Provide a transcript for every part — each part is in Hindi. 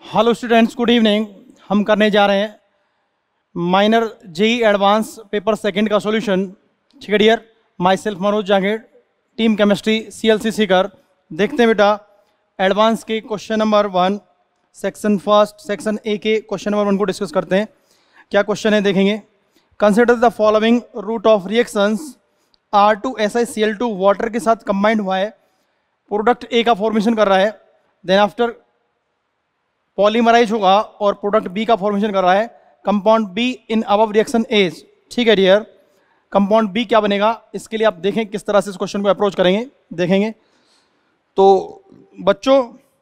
Hello students, good evening. हम करने जा रहे हैं minor JEE advance paper second का सॉल्यूशन। ठीक है dear, myself Manoj Jangid, team chemistry CLC कर। देखते हैं बेटा एडवांस के question number 1 section first section A के क्वेश्चन नंबर 1 को डिस्कस करते हैं। क्या क्वेश्चन है देखेंगे। Consider the following route of reactions R2SiCl2 water के साथ कंबाइंड हुआ है, प्रोडक्ट ए का फॉर्मेशन कर रहा है, देन आफ्टर पॉलीमराइज होगा और प्रोडक्ट बी का फॉर्मेशन कर रहा है। Compound B in above reaction as. ठीक है डियर, कंपाउंड बी क्या बनेगा, इसके लिए आप देखें किस तरह से इस क्वेश्चन को अप्रोच करेंगे देखेंगे। तो बच्चों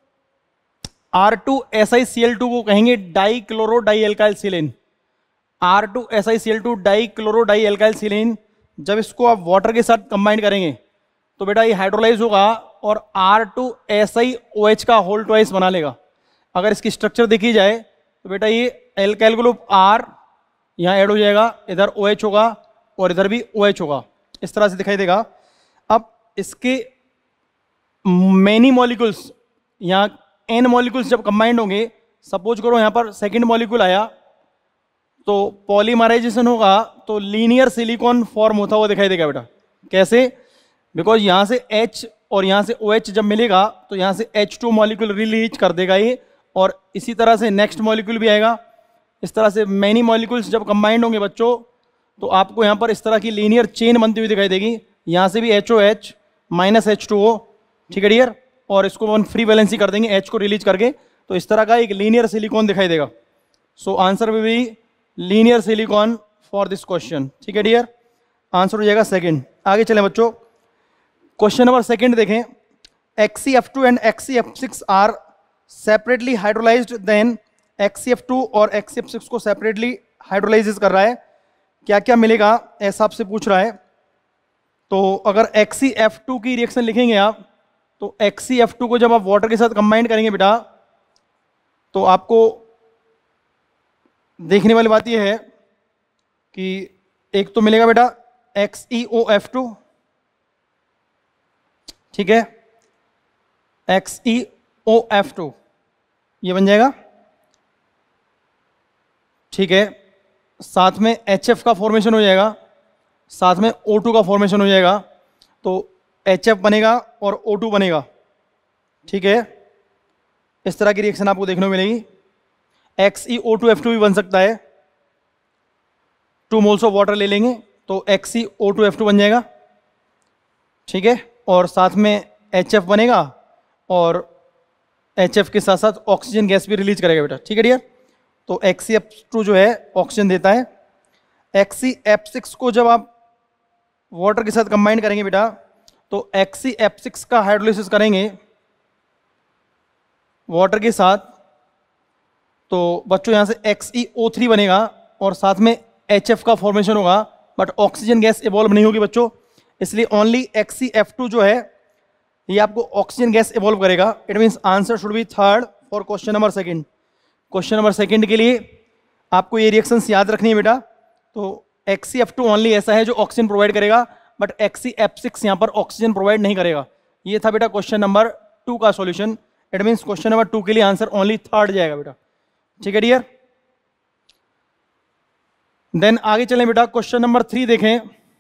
R2SiCl2 को कहेंगे डाइक्लोरो डाइएल्काइल सिलीन। R2SiCl2 dichloro डाइएल्काइल सिलीन। जब इसको आप वाटर के साथ कंबाइन करेंगे तो बेटा ये हाइड्रोलाइज होगा और R2SiOH का होल ट्वाइस बना लेगा। अगर इसकी स्ट्रक्चर देखी जाए तो बेटा ये एल्काइल ग्रुप R यहाँ ऐड हो जाएगा, इधर OH होगा और इधर भी OH होगा, इस तरह से दिखाई देगा। अब इसके मेनी मॉलिक्यूल्स यहाँ n मॉलिक्यूल्स जब कंबाइंड होंगे, सपोज करो यहाँ पर सेकंड मॉलिक्यूल आया तो पॉलीमराइजेशन होगा तो लीनियर सिलिकॉन फॉर्म होता हुआ दिखाई देगा बेटा। कैसे? बिकॉज यहाँ से H और यहाँ से OH जब मिलेगा तो यहाँ से H2 मॉलिक्यूल रिलीज कर देगा ये, और इसी तरह से नेक्स्ट मॉलिक्यूल भी आएगा। इस तरह से मैनी मॉलिक्यूल्स जब कंबाइंड होंगे बच्चों तो आपको यहाँ पर इस तरह की लीनियर चेन बनती हुई दिखाई देगी। यहाँ से भी HOH माइनस H2O। ठीक है डियर, और इसको हम फ्री वैलेंसी कर देंगे H को रिलीज करके, तो इस तरह का एक लीनियर सिलिकॉन दिखाई देगा। So answer will be linear silicone for this question. ठीक है डियर, आंसर हो जाएगा सेकेंड। आगे चलें बच्चों, क्वेश्चन नंबर सेकेंड देखें। XeF2 and XeF6 are separately hydrolysed, then XeF2 और XeF6 को सेपरेटली हाइड्रोलाइज कर रहा है। क्या क्या मिलेगा ऐसा आपसे पूछ रहा है। तो अगर XeF2 की रिएक्शन लिखेंगे आप तो XeF2 को जब आप वाटर के साथ कंबाइन करेंगे बेटा तो आपको देखने वाली बात यह है कि एक तो मिलेगा बेटा XeOF2, ठीक है, XeOF2 ये बन जाएगा, ठीक है। साथ में HF का फॉर्मेशन हो जाएगा, साथ में O2 का फॉर्मेशन हो जाएगा, तो HF बनेगा और O2 बनेगा। ठीक है, इस तरह की रिएक्शन आपको देखने को मिलेगी। XeO2F2 भी बन सकता है, 2 मोल्स ऑफ वाटर ले लेंगे तो XeO2F2 बन जाएगा। ठीक है, और साथ में HF बनेगा और HF के साथ साथ ऑक्सीजन गैस भी रिलीज करेगा बेटा। ठीक है डियर, तो XeF2 जो है ऑक्सीजन देता है। XeF6 को जब आप वाटर के साथ कंबाइन करेंगे बेटा तो XeF6 का हाइड्रोलिसिस करेंगे वाटर के साथ, तो बच्चों यहाँ से XeO3 बनेगा और साथ में HF का फॉर्मेशन होगा, बट ऑक्सीजन गैस इवॉल्व नहीं होगी बच्चों, इसलिए ओनली XeF2 जो है ये आपको ऑक्सीजन गैस इवॉल्व करेगा। It means answer should be third for question number second. Question number second के लिए आपको ये रिएक्शंस याद रखनी है बेटा। तो XeF2 ओनली ऐसा है जो ऑक्सीजन प्रोवाइड करेगा, बट XeF6 यहाँ पर ऑक्सीजन प्रोवाइड नहीं करेगा। ये था बेटा क्वेश्चन नंबर 2 का solution. It means question number 2 के लिए आंसर ओनली थर्ड जाएगा बेटा। ठीक है डियर, देन आगे चलें बेटा, क्वेश्चन नंबर 3 देखें।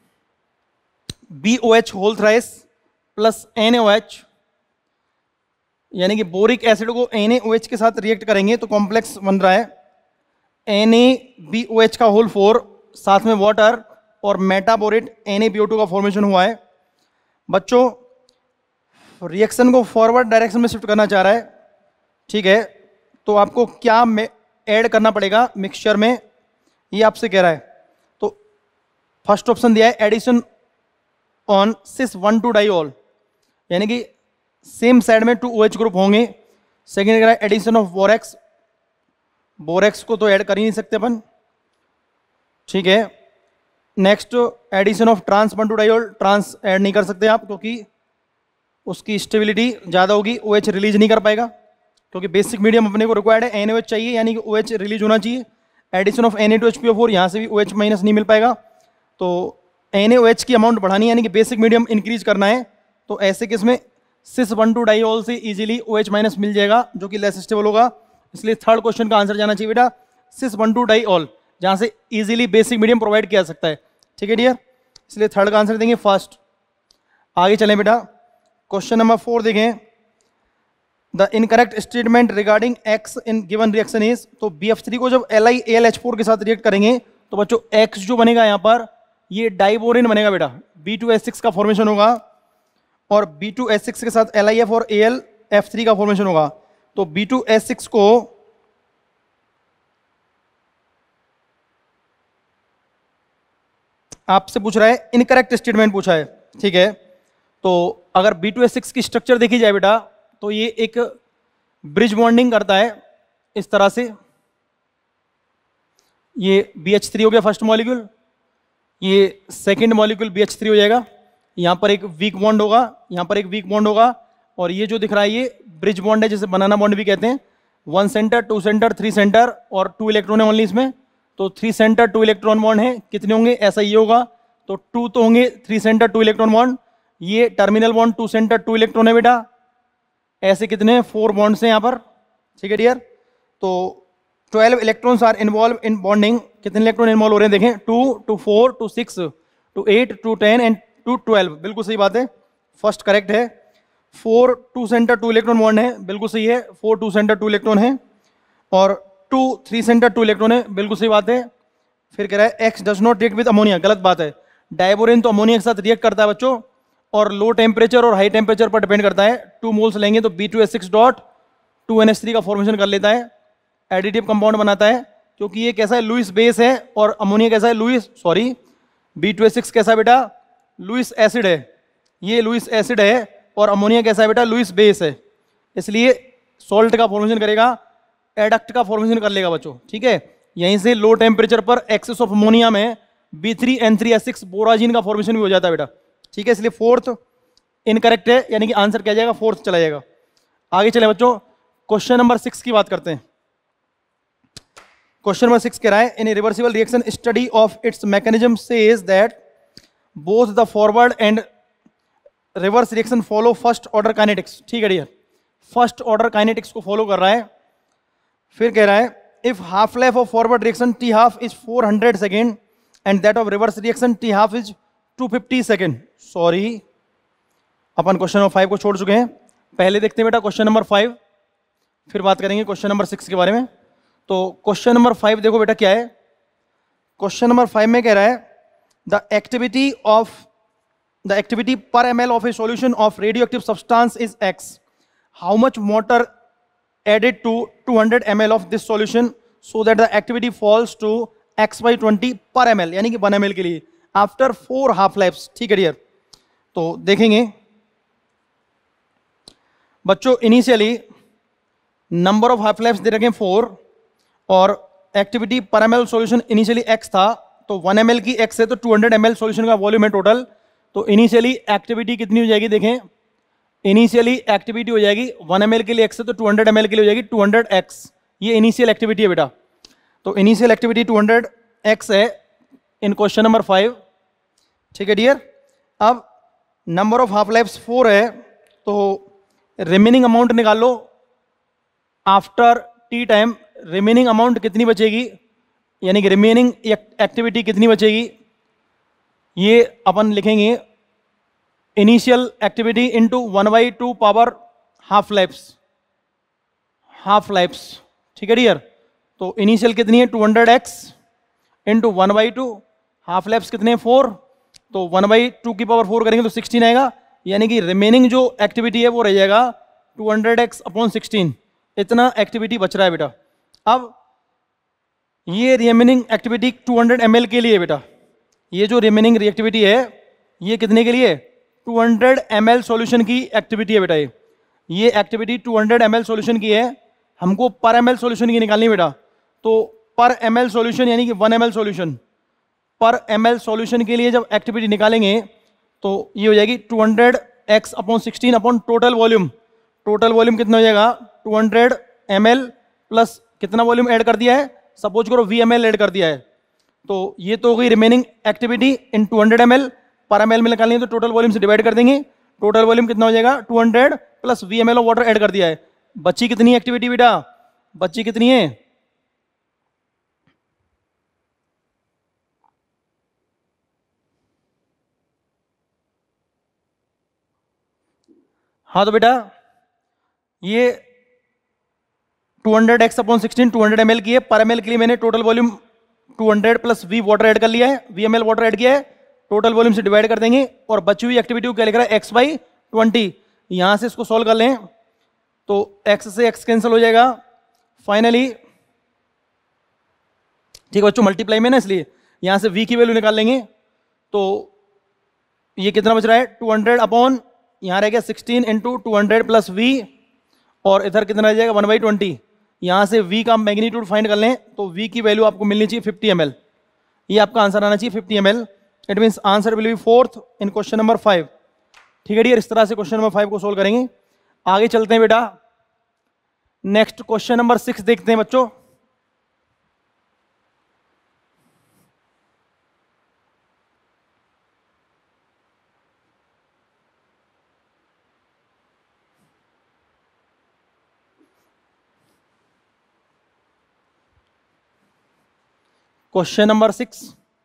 BOH whole thrice plus NaOH, यानी कि बोरिक एसिड को NaOH के साथ रिएक्ट करेंगे तो कॉम्प्लेक्स बन रहा है NaBOH का होल 4, साथ में वाटर और मेटाबोरेट NaBO2 का फॉर्मेशन हुआ है। बच्चों रिएक्शन को फॉरवर्ड डायरेक्शन में शिफ्ट करना चाह रहा है, ठीक है, तो आपको क्या ऐड करना पड़ेगा मिक्सचर में, ये आपसे कह रहा है। तो फर्स्ट ऑप्शन दिया है एडिशन ऑन सिस 1,2 डाइऑल, यानी कि सेम साइड में 2 OH ग्रुप होंगे। सेकेंड कह रहा है एडिशन ऑफ बोरेक्स, बोरेक्स को तो ऐड कर ही नहीं सकते अपन, ठीक है। Next addition of trans 1,2 diol, trans add नहीं कर सकते आप क्योंकि उसकी स्टेबिलिटी ज़्यादा होगी, OH रिलीज नहीं कर पाएगा, क्योंकि बेसिक मीडियम अपने को रिक्वायर्ड है NaOH चाहिए, यानी कि OH रिलीज होना चाहिए। एडिशन ऑफ Na2HPO4, यहाँ से भी OH माइनस नहीं मिल पाएगा, तो NaOH की अमाउंट बढ़ानी है, यानी कि बेसिक मीडियम इंक्रीज करना है। तो ऐसे केस में सिस 1,2 डाइऑल से इजीली OH माइनस मिल जाएगा जो कि लेस स्टेबल होगा, इसलिए थर्ड क्वेश्चन का आंसर जाना चाहिए बेटा सिस 1,2 डाइऑल, जहां से इजीली बेसिक मीडियम प्रोवाइड किया जा सकता है। ठीक है डियर, इसलिए थर्ड का आंसर देंगे फर्स्ट। आगे चलें बेटा, क्वेश्चन नंबर 4 देखें। The incorrect statement regarding X in given reaction is, तो BF3 को जब LiAlH4 के साथ रिएक्ट करेंगे तो बच्चों एक्स जो बनेगा यहाँ पर ये डाइबोरिन बनेगा बेटा, B2H6 का फॉर्मेशन होगा और B2H6 के साथ LiF और AlF3 का फॉर्मेशन होगा। तो B2H6 को आपसे पूछ रहा है, इनकरेक्ट स्टेटमेंट पूछा है। ठीक है, तो अगर B2H6 की स्ट्रक्चर देखी जाए बेटा तो ये एक ब्रिज बॉन्डिंग करता है इस तरह से, ये BH3 हो गया फर्स्ट मॉलिक्यूल, ये सेकंड मॉलिक्यूल BH3 हो जाएगा, यहाँ पर एक वीक बॉन्ड होगा, यहाँ पर एक वीक बॉन्ड होगा, और ये जो दिख रहा है ये ब्रिज बॉन्ड है, जिसे बनाना बॉन्ड भी कहते हैं। 1 सेंटर 2 सेंटर 3 सेंटर और 2 इलेक्ट्रॉन है ओनली इसमें, तो 3 सेंटर 2 इलेक्ट्रॉन बॉन्ड है। कितने होंगे, ऐसा ये होगा, तो 2 तो होंगे, 3 सेंटर 2 इलेक्ट्रॉन बॉन्ड, ये टर्मिनल बॉन्ड 2 सेंटर 2 इलेक्ट्रॉन है बेटा। ऐसे कितने 4 बॉन्ड्स हैं यहाँ पर। ठीक है डियर, तो 12 electrons are involved in bonding. कितने इलेक्ट्रॉन इन्वॉल्व हो रहे हैं देखें, 2 2 4 2 6 2 8 2 10 एंड 2 12। बिल्कुल सही बात है, फर्स्ट करेक्ट है। 4 2 सेंटर 2 इलेक्ट्रॉन बॉन्ड है, बिल्कुल सही है, 4 2 सेंटर 2 इलेक्ट्रॉन है, और 2 3 सेंटर 2 इलेक्ट्रॉन है, बिल्कुल सही बात है। फिर कह रहा है X does not react with ammonia, गलत बात है। डाइबोरिन तो अमोनिया के साथ रिएक्ट करता है बच्चों, और लो टेम्परेचर और हाई टेम्परेचर पर डिपेंड करता है। 2 मोल्स लेंगे तो B2H6 डॉट 2NH3 का फॉर्मेशन कर लेता है, एडिटिव कंपाउंड बनाता है, क्योंकि ये कैसा है, लुइस बेस है, और अमोनिया कैसा है, B2H6 कैसा है बेटा, लुइस एसिड है, ये लुइस एसिड है, और अमोनिया कैसा है बेटा, लुइस बेस है, इसलिए सॉल्ट का फॉर्मेशन करेगा, एडक्ट का फॉर्मेशन कर लेगा बच्चों। ठीक है, यहीं से लो टेम्परेचर पर एक्सेस ऑफ अमोनिया में B3N3H6 बोराजिन का फॉर्मेशन भी हो जाता है बेटा। ठीक है, इसलिए फोर्थ इनकरेक्ट है, यानी कि आंसर क्या जाएगा, फोर्थ चला जाएगा। आगे चले बच्चों, क्वेश्चन नंबर 6 की बात करते हैं। क्वेश्चन नंबर 6 कह रहा है, in reversible reaction study of its mechanism says that both the forward and reverse reaction follow first order kinetics. ठीक है डियर, फर्स्ट ऑर्डर काइनेटिक्स को फॉलो कर रहा है। फिर कह रहा है, if half life of forward reaction T half is 400 second and that of reverse reaction T half is 250 second. Sorry, अपन क्वेश्चन नंबर 5 को छोड़ चुके हैं, पहले देखते हैं बेटा क्वेश्चन नंबर 5, फिर बात करेंगे क्वेश्चन नंबर 6 के बारे में। तो क्वेश्चन नंबर 5 देखो बेटा क्या है। क्वेश्चन नंबर 5 में कह रहा है, the activity per ml of a solution of radioactive substance is x, how much water added to 200 ml of this solution so that the activity falls to x/20 per ml, यानी कि 1 ml के लिए आफ्टर 4 हाफ लाइफ्स। ठीक है डियर, तो देखेंगे बच्चों, initially number of half lives दे रखे 4 और activity per ml solution initially x था, तो 1 ml की x है तो 200 ml सॉल्यूशन का वॉल्यूम है टोटल। तो इनिशियली एक्टिविटी कितनी हो जाएगी, देखें इनिशियली एक्टिविटी हो जाएगी 1 ml के लिए x है तो 200 ml के लिए हो जाएगी 200x, ये इनिशियल एक्टिविटी है बेटा। तो इनिशियल एक्टिविटी 200x है इन क्वेश्चन नंबर 5। ठीक है डियर, अब नंबर ऑफ हाफ लाइफ्स 4 है, तो रिमेनिंग अमाउंट निकाल लो after T time. Remaining amount कितनी बचेगी, यानी कि रिमेनिंग एक्टिविटी कितनी बचेगी, ये अपन लिखेंगे initial activity into 1/2 power half lives. ठीक है डियर, तो इनिशियल कितनी है 200x इंटू 1/2, हाफ लाइफ्स कितने हैं 4, तो 1/2 की पावर 4 करेंगे तो 16 आएगा, यानी कि रिमेनिंग जो एक्टिविटी है वो रह जाएगा 200x अपॉन 16। इतना एक्टिविटी बच रहा है बेटा। अब ये रिमेनिंग एक्टिविटी 200 ml के लिए बेटा, ये जो रिमेनिंग रिएक्टिविटी है ये कितने के लिए, 200 ml सॉल्यूशन की एक्टिविटी है बेटा। ये एक्टिविटी 200 ml सॉल्यूशन की है, हमको पर ml सॉल्यूशन की निकालनी बेटा। तो पर ml सॉल्यूशन यानी कि 1 ml सॉल्यूशन, पर ml सॉल्यूशन के लिए जब एक्टिविटी निकालेंगे तो ये हो जाएगी 200x upon 16 upon total volume. Total volume कितना हो जाएगा 200 ml प्लस कितना वॉल्यूम ऐड कर दिया है, सपोज करो VML ऐड कर दिया है, तो ये तो हो गई रिमेनिंग एक्टिविटी इन 200 ml। पर ml में निकालनी है तो टोटल वॉल्यूम से डिवाइड कर देंगे, टोटल वॉल्यूम कितना हो जाएगा 200 plus VML of water add कर दिया है, बची कितनी एक्टिविटी बेटा बच्ची कितनी है? हाँ तो बेटा ये 200x/16 200 ml की है। पर ml के लिए मैंने total volume 200 plus V water add कर लिया है, VML वाटर ऐड किया है, टोटल वॉल्यूम से डिवाइड कर देंगे और बची हुई एक्टिविटी को क्या लिख रहा है x/20। यहां से इसको सॉल्व कर लें तो x से x कैंसिल हो जाएगा फाइनली। ठीक है बच्चों, मल्टीप्लाई में ना इसलिए यहां से v की वैल्यू निकाल लेंगे तो ये कितना बच रहा है 200 अपॉन यहां रह गया 16 इंटू 200 प्लस v और इधर कितना रह जाएगा 1/20। यहां से v का मैग्नीट्यूड फाइंड कर लें तो v की वैल्यू आपको मिलनी चाहिए 50 ml। ये आपका आंसर आना चाहिए 50 ml। It means answer will be 4th in question number 5। ठीक है डियर, इस तरह से क्वेश्चन नंबर 5 को सोल्व करेंगे। आगे चलते हैं बेटा, नेक्स्ट क्वेश्चन नंबर 6 देखते हैं बच्चों। क्वेश्चन नंबर 6,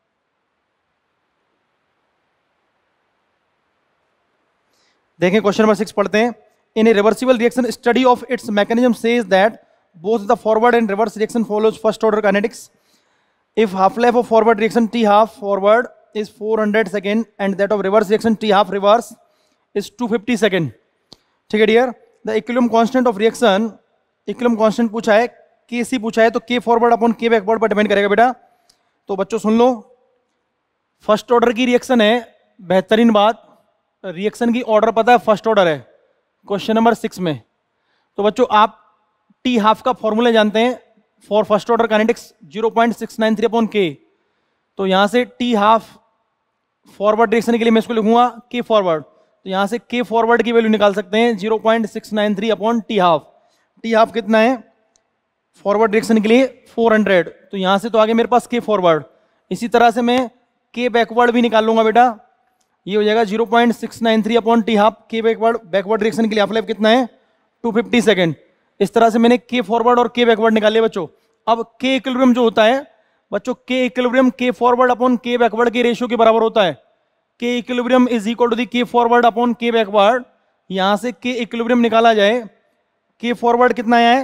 देखें क्वेश्चन नंबर 6 पढ़ते हैं। In a reversible reaction study of its mechanism says that both the forward and reverse reaction follows first order kinetics. If half life of forward reaction T half forward is 400 second and that of reverse reaction T half reverse is 250 second. ठीक है dear, the equilibrium constant of reaction, equilibrium constant पूछा है, के सी पूछा है, तो K forward upon K backward पर डिपेंड करेगा बेटा। तो बच्चों सुन लो, फर्स्ट ऑर्डर की रिएक्शन है, बेहतरीन बात, रिएक्शन की ऑर्डर पता है फर्स्ट ऑर्डर है क्वेश्चन नंबर 6 में। तो बच्चों आप टी हाफ का फॉर्मूला जानते हैं for first order kinetics 0.693 upon K. तो यहां से टी हाफ फॉरवर्ड रिएक्शन के लिए मैं इसको लिखूंगा के फॉरवर्ड, तो यहां से के फॉरवर्ड की वैल्यू निकाल सकते हैं 0.693 upon T half. T half कितना है फॉरवर्ड रिएक्शन के लिए 400, तो यहां से तो आगे मेरे पास के फॉरवर्ड। इसी तरह से मैं के बैकवर्ड भी निकाल लूंगा बेटा, ये हो जाएगा 0.693 upon T half. K backward reaction के लिए हाफ लाइफ कितना है 250 सेकेंड। इस तरह से मैंने के फॉरवर्ड और के बैकवर्ड निकाल लिया बच्चों। अब के इक्विलिब्रियम जो होता है बच्चों, के इक्विलिब्रियम के फॉरवर्ड अपॉन के बैकवर्ड के रेशियो के बराबर होता है। K equilibrium is equal to the K forward upon K backward. यहां से के इक्विलिब्रियम निकाला जाए, के फॉरवर्ड कितना है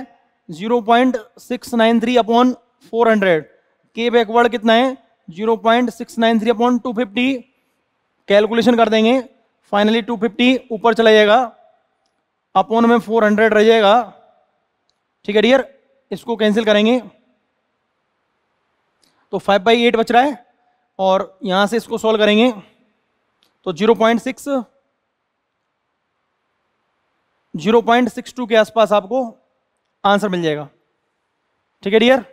0.693 अपॉन 400, के बैकवर्ड कितना है 0.693 अपॉन 250। कैलकुलेशन कर देंगे, फाइनली 250 ऊपर चला जाएगा, अपॉन में 400 रह जाएगा। ठीक है डियर, इसको कैंसिल करेंगे तो 5/8 बच रहा है और यहां से इसको सॉल्व करेंगे तो 0.62 के आसपास आपको आंसर मिल जाएगा। ठीक है डियर,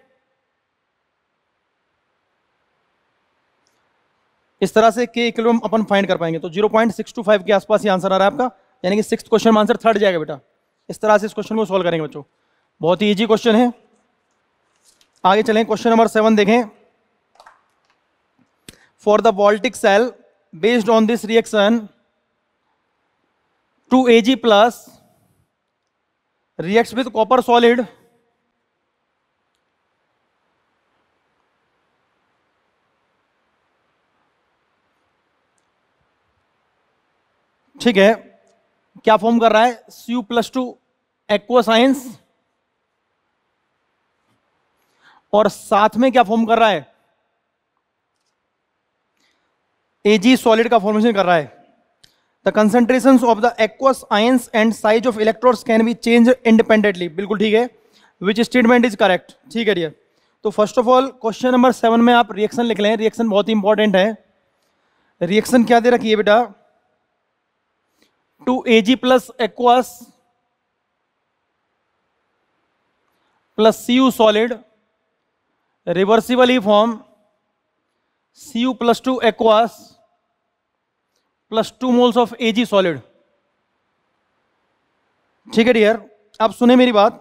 इस तरह से के इक्विलिब्रियम अपन फाइंड कर पाएंगे। तो 0.625 के आसपास ये आंसर आ रहा है आपका, यानी कि 6th क्वेश्चन में आंसर 3rd जाएगा बेटा। इस तरह से इस क्वेश्चन को सॉल्व करेंगे बच्चों, बहुत ही इजी क्वेश्चन है। आगे चलें, क्वेश्चन नंबर 7 देखें। For the voltaic cell based on this reaction 2Ag plus reacts with copper solid ठीक है, क्या फॉर्म कर रहा है Cu+2 एक्वस आयंस और साथ में क्या फॉर्म कर रहा है Ag सॉलिड का फॉर्मेशन कर रहा है। The concentrations of the aqueous ions and size of electrodes can be changed independently। बिल्कुल ठीक है, which statement is correct। ठीक है डियर, तो first of all question number 7 में आप रिएक्शन लिख लें, रिएक्शन बहुत ही इंपॉर्टेंट है। रिएक्शन क्या दे रखी है बेटा 2Ag plus aqueous plus Cu solid reversibly form Cu+2 aqueous plus 2 moles of Ag solid. ठीक है डियर, अब सुने मेरी बात,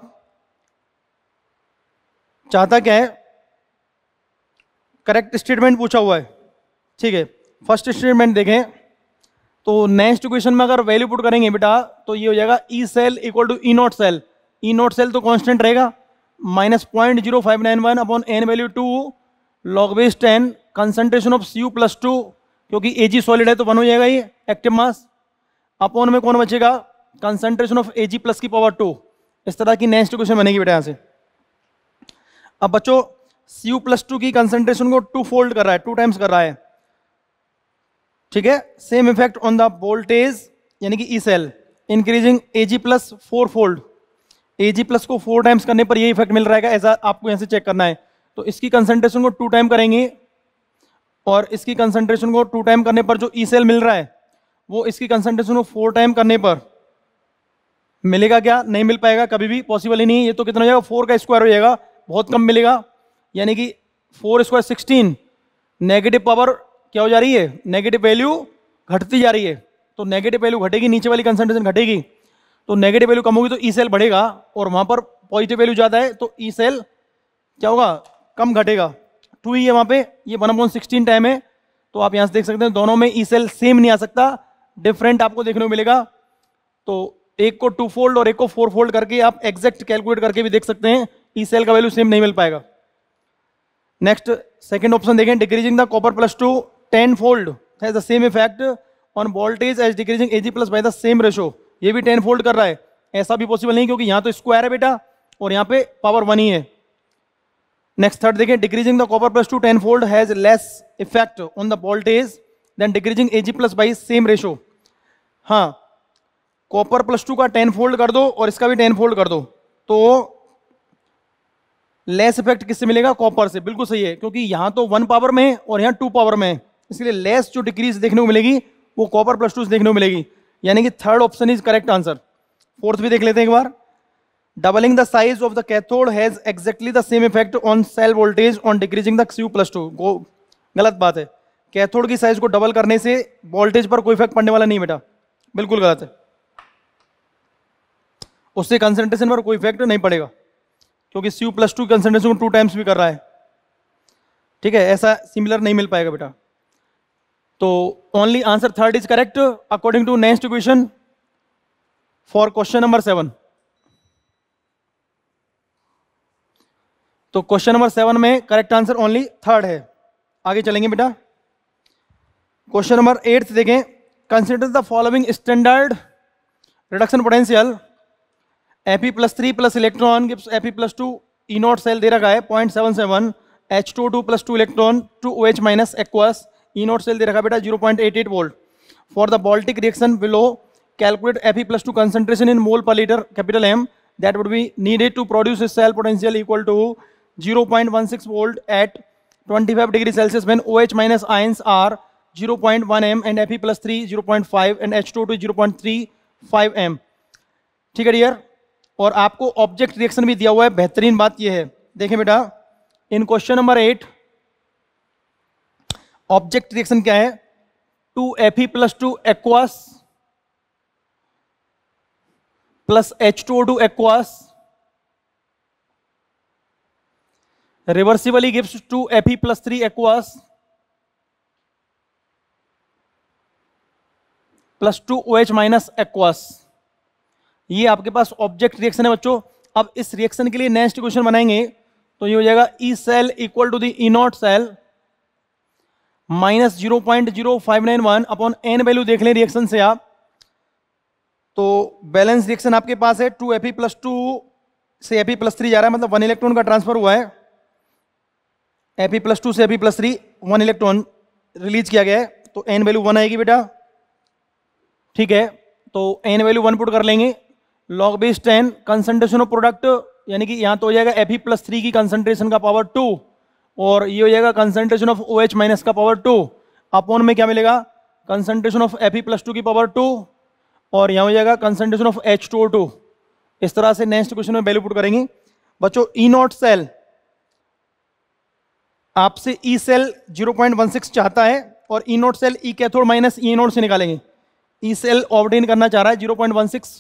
चाहता क्या है करेक्ट स्टेटमेंट पूछा हुआ है। ठीक है, फर्स्ट स्टेटमेंट देखें तो नेक्स्ट इक्वेशन में अगर वैल्यू पुट करेंगे बेटा तो ये हो जाएगा E cell equal to E not cell. E not cell तो कांस्टेंट रहेगा, minus 0.0591 upon N value 2 log base 10 concentration of Cu plus 2, क्योंकि Ag सॉलिड है तो 1 हो जाएगा ये एक्टिव मास, अपॉन में कौन बचेगा, कंसंट्रेशन ऑफ Ag प्लस की पावर 2। इस तरह की नेक्स्ट क्वेश्चन बनेगी बेटा यहाँ से। अब बच्चों Cu प्लस 2 की कंसंट्रेशन को 2 फोल्ड कर रहा है, 2 टाइम्स कर रहा है, ठीक है। Same effect on the voltage यानी कि E cell increasing Ag plus 4 fold, Ag plus को 4 टाइम्स करने पर ये इफेक्ट मिल रहा है, ऐसा आपको यहाँ से चेक करना है। तो इसकी कंसंट्रेशन को 2 टाइम करेंगे और इसकी कंसंट्रेशन को 2 टाइम करने पर जो ई सेल मिल रहा है वो इसकी कंसंट्रेशन को 4 टाइम करने पर मिलेगा क्या, नहीं मिल पाएगा, कभी भी पॉसिबल ही नहीं है। ये तो कितना हो जाएगा, 4 का स्क्वायर हो जाएगा, बहुत कम मिलेगा, यानी कि 4 स्क्वायर 16, नेगेटिव पावर क्या हो जा रही है, नेगेटिव वैल्यू घटती जा रही है। तो नेगेटिव वैल्यू घटेगी, नीचे वाली कंसंट्रेशन घटेगी, तो नेगेटिव वैल्यू कम होगी तो ई सेल बढ़ेगा, और वहां पर पॉजिटिव वैल्यू ज्यादा है तो ई सेल क्या होगा, कम घटेगा। 2 ही है वहां पे, ये 1/16 टाइम है, तो आप यहां से देख सकते हैं दोनों में ई सेल सेम नहीं आ सकता, डिफरेंट आपको देखने को मिलेगा। तो एक को 2 फोल्ड और एक को 4 फोल्ड करके आप एग्जैक्ट कैलकुलेट करके भी देख सकते हैं, ई सेल का वैल्यू सेम नहीं मिल पाएगा। नेक्स्ट सेकंड ऑप्शन देखें, decreasing the copper plus 2 10 fold has the same effect on voltage as decreasing Ag plus by the same ratio. ये भी 10 फोल्ड कर रहा है, ऐसा भी पॉसिबल नहीं क्योंकि यहां तो स्क्वायर है बेटा और यहां पे पावर 1 ही है। नेक्स्ट थर्ड देखें, decreasing the copper plus 2 10 fold has less effect on the voltage than decreasing Ag plus by same ratio. हाँ, कॉपर प्लस 2 का 10 फोल्ड कर दो और इसका भी 10 फोल्ड कर दो तो लेस इफेक्ट किससे मिलेगा, कॉपर से, बिल्कुल सही है, क्योंकि यहां तो 1 पावर में है और यहां 2 पावर में है, इसलिए लेस जो डिक्रीज देखने को मिलेगी वो कॉपर प्लस 2 से देखने को मिलेगी, यानी कि third option is correct answer. Fourth भी देख लेते हैं एक बार, doubling the size of the cathode has exactly the same effect on cell voltage on decreasing the Cu plus 2। गलत बात है, कैथोड की साइज को डबल करने से वोल्टेज पर कोई इफेक्ट पड़ने वाला नहीं बेटा, बिल्कुल गलत है, उससे कंसंट्रेशन पर कोई इफेक्ट नहीं पड़ेगा क्योंकि Cu प्लस 2 कंसंट्रेशन को 2 टाइम्स भी कर रहा है, ठीक है, ऐसा सिमिलर नहीं मिल पाएगा बेटा। तो only answer third is correct according to next equation for question number 7। तो क्वेश्चन नंबर 7 में करेक्ट आंसर ओनली थर्ड है। आगे चलेंगे बेटा, क्वेश्चन नंबर 8 देखें, consider the following standard reduction potential Fe plus 3 plus electron gives Fe plus 2 E not cell दे रखा है 0.77, H22 plus 2 electron 2 OH minus aqueous, E not cell दे रखा है बेटा 0.88 volt. For the Baltic reaction below calculate Fe plus 2 concentration in mole per litre capital M that would be needed to produce a cell potential equal to 0.16 volt at 25 degree Celsius when OH minus ions are 0.1 m and Fe plus 3 0.5 and H22 0.35 m। ठीक है डियर, और आपको ऑब्जेक्ट रिएक्शन भी दिया हुआ है। बेहतरीन बात यह है, देखें बेटा in question number 8 object reaction क्या है, 2Fe plus 2 aqueous plus H2O2 aqueous reversibly gives 2Fe plus 3 aqueous plus 2 OH minus aqueous. ये आपके पास ऑब्जेक्ट रिएक्शन है बच्चों। अब इस रिएक्शन के लिए नेक्स्ट इक्वेशन बनाएंगे तो ये हो जाएगा E cell equal to the E not cell minus 0.0591 upon N value देख लें रिएक्शन से आप, तो बैलेंस रिएक्शन आपके पास है 2Fe प्लस 2 से Fe प्लस 3 जा रहा है, मतलब 1 इलेक्ट्रॉन का ट्रांसफर हुआ है, Fe प्लस 2 से Fe प्लस 3 1 इलेक्ट्रॉन रिलीज किया गया है, तो एन वैल्यू 1 आएगी बेटा, ठीक है। तो एन वैल्यू 1 पुट कर लेंगे, log base 10 concentration of product यानी कि यहां तो हो जाएगा Fe प्लस 3 की कंसंट्रेशन का पावर 2 और ये हो जाएगा कंसंट्रेशन ऑफ OH माइनस का पावर 2, अपॉन में क्या मिलेगा, कंसंट्रेशन ऑफ Fe प्लस 2 की पावर 2 और यहां हो जाएगा कंसंट्रेशन ऑफ H2O2। इस तरह से नेक्स्ट क्वेश्चन में वैल्यू पुट करेंगे बच्चों। ई नॉट सेल आपसे ई सेल 0.16 चाहता है और E not cell E cathode minus E not से निकालेंगे। ई सेल ऑब्टेन करना चाह रहा है 0.16,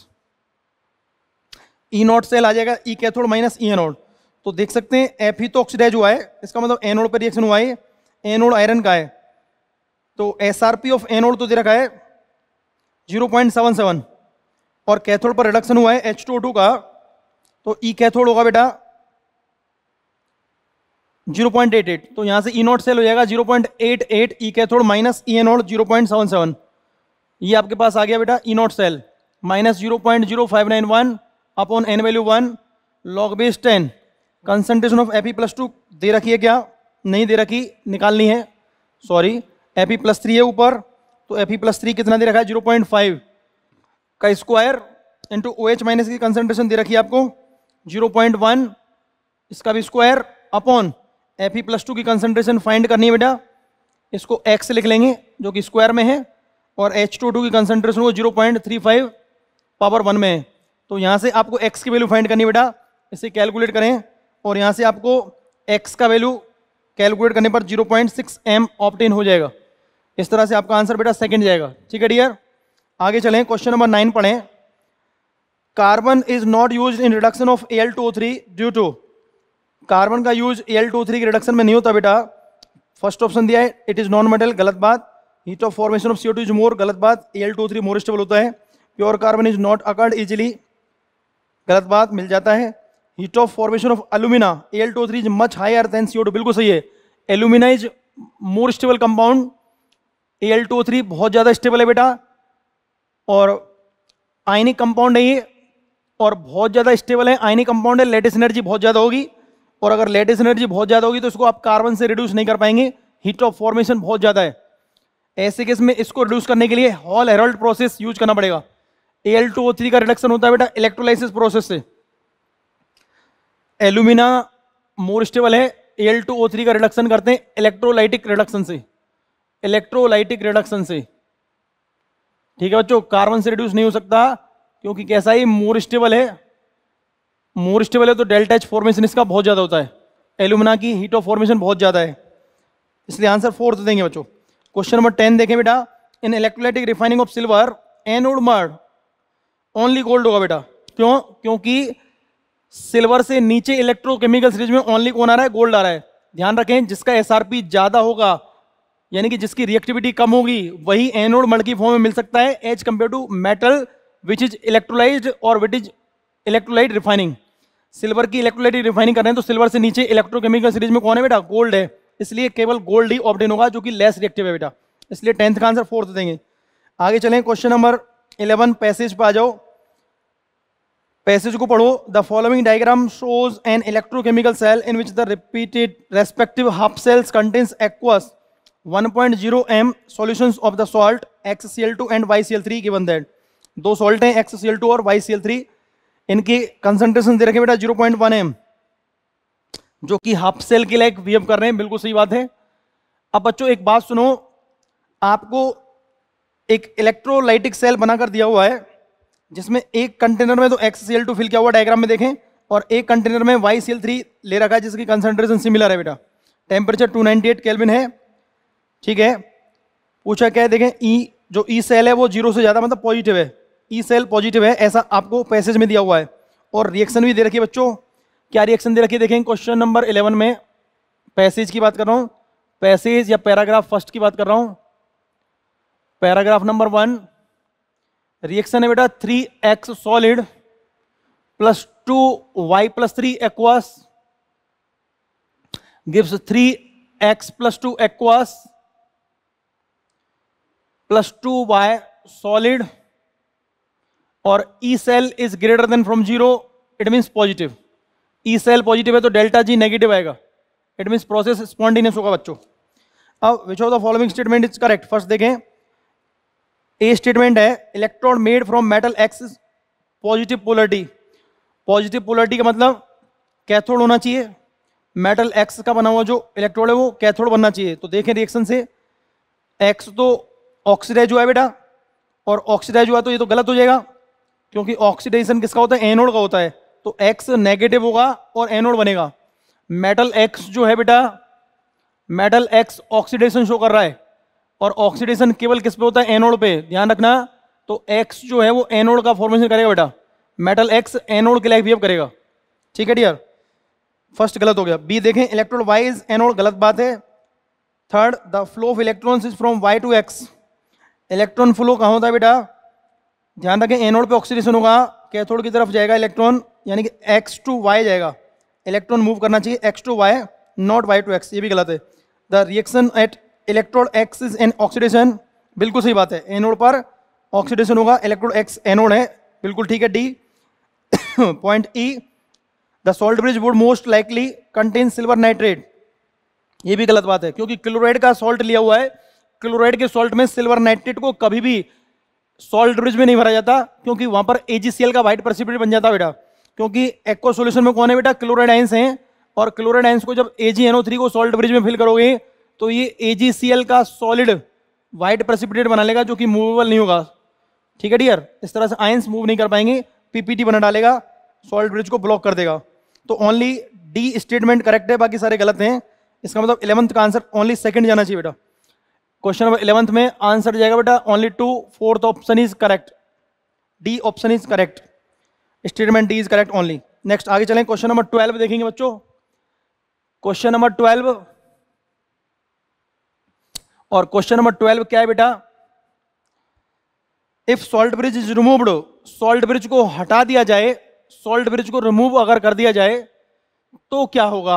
ई नॉट सेल आ जाएगा E cathode minus E anode. तो देख सकते हैं Fe तो ऑक्सीडाइज हुआ है, इसका मतलब एनोड पर रिएक्शन हुआ है, एनोड आयरन का है, तो SRP ऑफ एनोड तो दे रखा है 0.77 और कैथोड पर रिडक्शन हुआ है H2O2 का, तो ई कैथोड होगा बेटा 0.88, तो यहाँ से ई नॉट सेल हो जाएगा 0.88 E cathode minus E anode 0.77। ये आपके पास आ गया बेटा E not cell minus 0.0591 upon N value 1 log base 10। Concentration of Fe+2 दे रखी है क्या? नहीं दे रखी, निकालनी है, सॉरी। Fe+3 है ऊपर, तो Fe+3 कितना दे रखा है? 0.5 का स्क्वायर इंटू OH माइनस की कंसंट्रेशन दे रखी है आपको 0.1, इसका भी स्क्वायर अपॉन Fe+2 की कंसंट्रेशन फाइंड करनी है बेटा, इसको x लिख लेंगे जो कि स्क्वायर में है, और H2O2 की कंसंट्रेशन वो 0.35 पावर 1 में है। तो यहाँ से आपको x की वैल्यू फाइंड करनी है बेटा, इसे कैलकुलेट करें, और यहाँ से आपको x का वैल्यू कैलकुलेट करने पर 0.6 m ऑब्टेन हो जाएगा। इस तरह से आपका आंसर बेटा सेकंड जाएगा। ठीक है डियर, आगे चलें, क्वेश्चन नंबर 9 पढ़ें। Carbon is not use in reduction of Al2O3 due to, carbon का यूज Al2O3 के रिडक्शन में नहीं होता बेटा। फर्स्ट ऑप्शन दिया है इट इज नॉन मेटल, गलत बात। Heat of formation of CO2 is more, गलत बात। Al2O3 मोर स्टेबल होता है। Pure carbon is not occurred easily, गलत बात, मिल जाता है। Heat of formation of alumina Al2O3 is much higher than CO2, बिल्कुल सही है। Alumina is more stable compound, Al2O3 बहुत ज़्यादा स्टेबल है बेटा, और आयनिक कंपाउंड है ये, और बहुत ज़्यादा स्टेबल है, आयनिक कंपाउंड है। लेटिस एनर्जी बहुत ज़्यादा होगी, और अगर लेटिस एनर्जी बहुत ज़्यादा होगी तो इसको आप कार्बन से रिड्यूस नहीं कर पाएंगे, हीट ऑफ फॉर्मेशन बहुत ज़्यादा है। ऐसे केस में इसको रिड्यूस करने के लिए हॉल हेरोल्ड प्रोसेस यूज करना पड़ेगा। Al2O3 का रिडक्शन होता है बेटा इलेक्ट्रोलाइसिस प्रोसेस से। एल्यूमिना मोर स्टेबल है, Al2O3 का रिडक्शन करते हैं इलेक्ट्रोलाइटिक रिडक्शन से, इलेक्ट्रोलाइटिक रिडक्शन से। ठीक है बच्चों, कार्बन से रिड्यूस नहीं हो सकता क्योंकि कैसा ही मोर स्टेबल है, मोर स्टेबल है तो डेल्टा H फॉर्मेशन इसका बहुत ज्यादा होता है। एल्यूमिना की हीट ऑफ फॉर्मेशन बहुत ज्यादा है, इसलिए आंसर 4 देंगे बच्चों। क्वेश्चन नंबर 10 देखें बेटा। In electrolytic refining of silver anode mud only gold होगा बेटा। क्यों? क्योंकि सिल्वर से नीचे इलेक्ट्रोकेमिकल सीरीज में ओनली कौन आ रहा है? गोल्ड आ रहा है। ध्यान रखें, जिसका SRP ज्यादा होगा यानी कि जिसकी रिएक्टिविटी कम होगी वही एनोड मड की फॉर्म में मिल सकता है as compare to metal which is electrolysed और which is electrolyte refining. Silver की इलेक्ट्रोलाइट रिफाइनिंग कर रहे हैं तो सिल्वर से नीचे इलेक्ट्रोकेमिकल सीरीज में कौन है बेटा? गोल्ड है, इसलिए केवल गोल्ड ही ऑब्टेन होगा जो कि लेस रिएक्टिव है बेटा, इसलिए 10th का आंसर 4 देंगे। आगे चलें, क्वेश्चन नंबर 11 पैसेज पर आ जाओ। पैसेज को पढ़ो। The following diagram shows an electrochemical cell in which the repeated respective half cells contains aqueous 1.0 m solutions of the salt XCl2 and YCl3 given that. दो सॉल्ट हैं XCl2 और YCl3, इनकी कंसंट्रेशन दे रखे बेटा 0.1 m, जो कि हाफ सेल के लायक बिहेव कर रहे हैं, बिल्कुल सही बात है। अब बच्चों एक बात सुनो, आपको एक इलेक्ट्रोलाइटिक सेल बनाकर दिया हुआ है जिसमें एक कंटेनर में तो XCl2 फिल किया हुआ, डायग्राम में देखें, और एक कंटेनर में YCl3 ले रखा है जिसकी कंसंट्रेशन सिमिलर है बेटा। टेम्परेचर 298 केल्विन है, ठीक है। पूछा क्या है, देखें जो ई सेल है वो 0 से ज्यादा मतलब पॉजिटिव है, ई सेल पॉजिटिव है, ऐसा आपको पैसेज में दिया हुआ है। और रिएक्शन भी दे रखी है बच्चों। क्या रिएक्शन दे रखी है देखें, क्वेश्चन नंबर 11 में पैसेज की बात कर रहा हूं, पैसेज या पैराग्राफ फर्स्ट की बात कर रहा हूं। पैराग्राफ नंबर 1 रिएक्शन है बेटा 3x solid plus 2y+3 aqueous gives 3x+2 aqueous plus 2y solid, और E cell is greater than from 0, it means positive. E cell positive है तो डेल्टा G नेगेटिव आएगा, इट मीन्स प्रोसेस स्पॉन्टेनियस होगा बच्चों। अब which of the following statement is correct? First देखें, ए स्टेटमेंट है electron made from metal X positive polarity. Positive polarity का मतलब कैथोड होना चाहिए, मेटल X का बना हुआ जो इलेक्ट्रोड है वो कैथोड बनना चाहिए। तो देखें रिएक्शन से, X तो ऑक्सीडाइज हुआ है बेटा, और ऑक्सीडाइज हुआ तो ये तो गलत हो जाएगा क्योंकि ऑक्सीडेशन किसका होता है? एनोड का होता है। तो X नेगेटिव होगा और एनोड बनेगा। मेटल X जो है बेटा, मेटल X ऑक्सीडेशन शो कर रहा है, और ऑक्सीडेशन केवल किस पे होता है? एनोड पे, ध्यान रखना। तो X जो है वो एनोड का फॉर्मेशन करेगा बेटा, मेटल X एनोड के लायक बिहेव करेगा, ठीक है डियर। फर्स्ट गलत हो गया। बी देखें, इलेक्ट्रोड Y इज एनोड, गलत बात है। Third, the flow of electrons is from Y to X। Electron flow कहाँ होता है बेटा? ध्यान रखें, एनोड पे ऑक्सीडेशन होगा, कैथोड की तरफ जाएगा इलेक्ट्रॉन, यानी कि X टू Y जाएगा। इलेक्ट्रॉन मूव करना चाहिए X to Y, not Y to X, ये भी गलत है। The reaction at electrode X is an oxidation, बिल्कुल सही बात है, एनोड पर ऑक्सीडेशन होगा, इलेक्ट्रोड एक्स एनोड है, बिल्कुल ठीक है D. Point E, the salt bridge would most likely contain silver nitrate, ये भी गलत बात है, क्योंकि क्लोराइड का सॉल्ट लिया हुआ है, क्लोराइड के सॉल्ट में सिल्वर नाइट्रेट को कभी भी सॉल्ट ब्रिज में नहीं भरा जाता, क्योंकि वहां पर AgCl का व्हाइट प्रेसिपिटेट बन जाता बेटा, क्योंकि एक्वा सॉल्यूशन में कौन है बेटा, क्लोराइड आयंस हैं, और क्लोराइड आयंस को जब AgNO3 को सॉल्ट ब्रिज में फिल करोगे तो ये AgCl का सॉलिड व्हाइट प्रेसिपिटेट बना लेगा, जो कि मूवेबल नहीं होगा, ठीक है डियर। इस तरह से आयंस मूव नहीं कर पाएंगे, पीपीटी बना डालेगा, सॉल्ट ब्रिज को ब्लॉक कर देगा। तो ओनली डी स्टेटमेंट करेक्ट है, बाकी सारे गलत हैं। इसका मतलब 11th का आंसर ओनली सेकंड जाना चाहिए बेटा। क्वेश्चन नंबर 11th में आंसर जाएगा बेटा only 2, 4th option is correct, D option is correct, statement D is correct only. Next आगे चलें, क्वेश्चन नंबर 12 देखेंगे बच्चों। क्वेश्चन नंबर 12, और क्वेश्चन नंबर 12 क्या है बेटा, if salt bridge is removed, salt bridge को हटा दिया जाए, सॉल्ट ब्रिज को रिमूव अगर कर दिया जाए तो क्या होगा।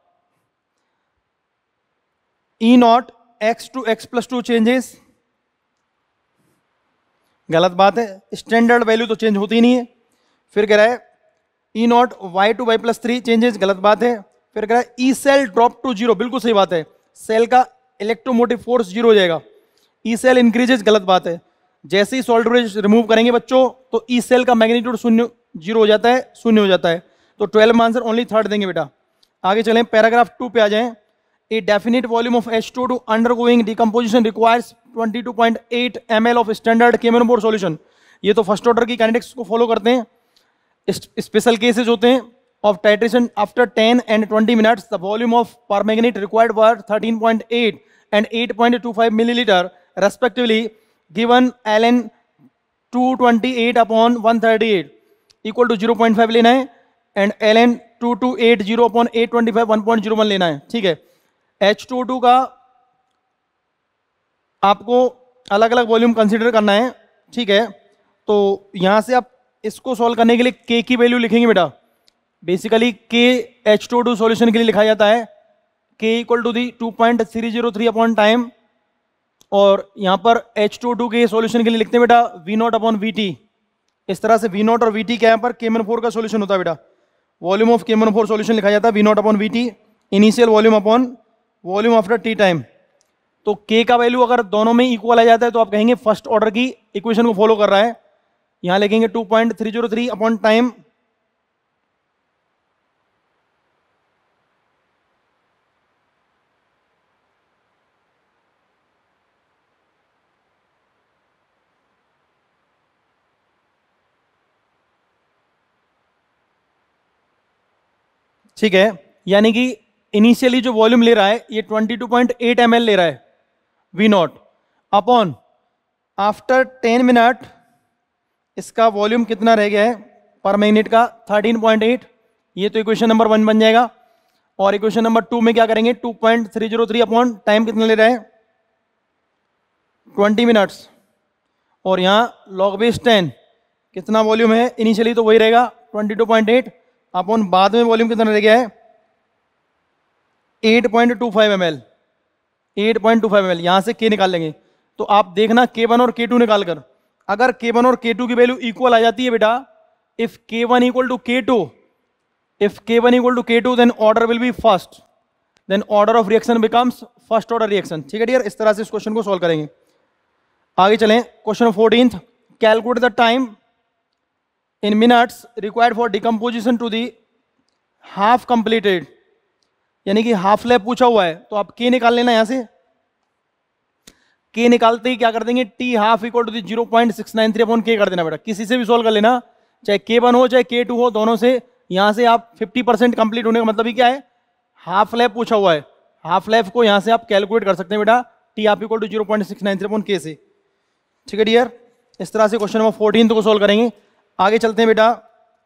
E not X to X plus 2 changes, गलत बात है, स्टैंडर्ड वैल्यू तो चेंज होती नहीं है। फिर कह रहा है E not Y to Y plus 3 changes, गलत बात है। फिर कह रहा है ई सेल ड्रॉप टू 0, बिल्कुल सही बात है, सेल का इलेक्ट्रोमोटिव फोर्स 0 हो जाएगा। ई सेल इंक्रीजेज, गलत बात है, जैसे ही सॉल्ट ब्रिज रिमूव करेंगे बच्चों तो ई सेल का मैग्नीट्यूड 0 हो जाता है, 0 हो जाता है। तो 12 में आंसर ओनली थर्ड देंगे बेटा। आगे चलें, पैराग्राफ 2 पे आ जाएं। A definite volume of H2 undergoing decomposition requires 22.8 ml of standard केमेनोफोर सॉल्यूशन। ये तो फर्स्ट ऑर्डर की काइनेटिक्स को फॉलो करते हैं, स्पेशल केसेस होते हैं of titration after 10 and 20 minutes the volume of permanganate required were 13.8 and 8.25 millilitre respectively, given Ln 228/138 equal to 0.5 लेना है, एंड Ln 2280/825 1.01 लेना है, ठीक है। H2O2 का आपको अलग अलग वॉल्यूम कंसीडर करना है, ठीक है। तो यहां से आप इसको सॉल्व करने के लिए K की वैल्यू लिखेंगे बेटा। बेसिकली K H2O2 सॉल्यूशन के लिए लिखा जाता है K equal to the 2.303 upon time, और यहां पर H2O2 के सॉल्यूशन के लिए लिखते हैं बेटा V0/VT। इस तरह से V0 और VT क्या है, पर KMnO4 का सॉल्यूशन होता है बेटा, वॉल्यूम ऑफ KMnO4 सॉल्यूशन लिखा जाता है V0/VT, initial volume upon volume after T time. तो K का वैल्यू अगर दोनों में इक्वल आ जाता है तो आप कहेंगे फर्स्ट ऑर्डर की इक्वेशन को फॉलो कर रहा है। यहां लिखेंगे 2.303 अपॉन टाइम, ठीक है। यानी कि इनिशियली जो वॉल्यूम ले रहा है ये 22.8 ml ले रहा है V0 अपॉन आफ्टर 10 मिनट इसका वॉल्यूम कितना रह गया है परमैंगनेट का 13.8। ये तो इक्वेशन नंबर 1 बन जाएगा। और इक्वेशन नंबर 2 में क्या करेंगे 2.303 अपॉन टाइम कितना ले रहा है 20 मिनट्स, और यहाँ लॉग बेस 10 कितना वॉल्यूम है इनिशियली तो वही रहेगा 22.8 अपॉन बाद में वॉल्यूम कितना रह गया है 8.25 ml। 8.25 ml यहां से K निकाल लेंगे। तो आप देखना K1 और K2 निकाल कर, अगर K1 और K2 की वैल्यू इक्वल आ जाती है बेटा, if K1 equal to K2, if K1 equal to K2 then order will be first, then order of reaction becomes first order reaction, ठीक है डियर। इस तरह से इस क्वेश्चन को सॉल्व करेंगे। आगे चलें, question 14th, calculate the time in minutes required for decomposition to the half completed, यानी कि हाफ लैप पूछा हुआ है तो आप K निकाल लेना। यहां से K निकालते ही क्या कर देंगे T half equal to the 0.693 upon K कर देना बेटा। किसी से भी सॉल्व कर लेना, चाहे K1 हो चाहे K2 हो, दोनों से। यहां से आप 50% कंप्लीट होने का मतलब ही क्या है, हाफ लैप पूछा हुआ है, हाफ लैप को यहां से आप कैलकुलेट कर सकते हैं बेटा T half equal to 0.693 upon K से, ठीक है डियर। इस तरह से क्वेश्चन नंबर 14 को सॉल्व करेंगे। आगे चलते हैं बेटा,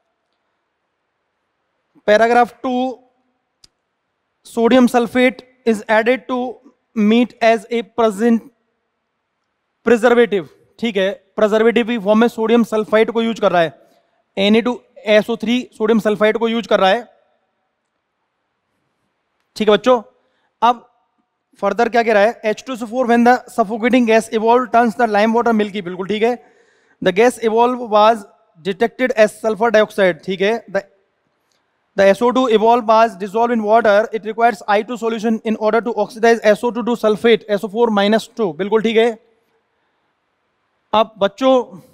paragraph 2, sodium sulphate is added to meat as a preservative, ठीक है। प्रिजर्वेटिव की फॉर्म में सोडियम सल्फाइड को यूज कर रहा है, Na2SO3 सोडियम सल्फाइड को यूज कर रहा है, ठीक है बच्चों। अब फर्दर क्या कह रहा है, H2SO4 when the suffocating gas evolve turns the lime water milky, बिल्कुल ठीक है। The gas evolve was detected as sulphur dioxide, ठीक है। The SO2 evolved was dissolved in water. It requires I2 solution in order to oxidize SO2 to sulfate SO4-2, बिल्कुल ठीक है। अब बच्चों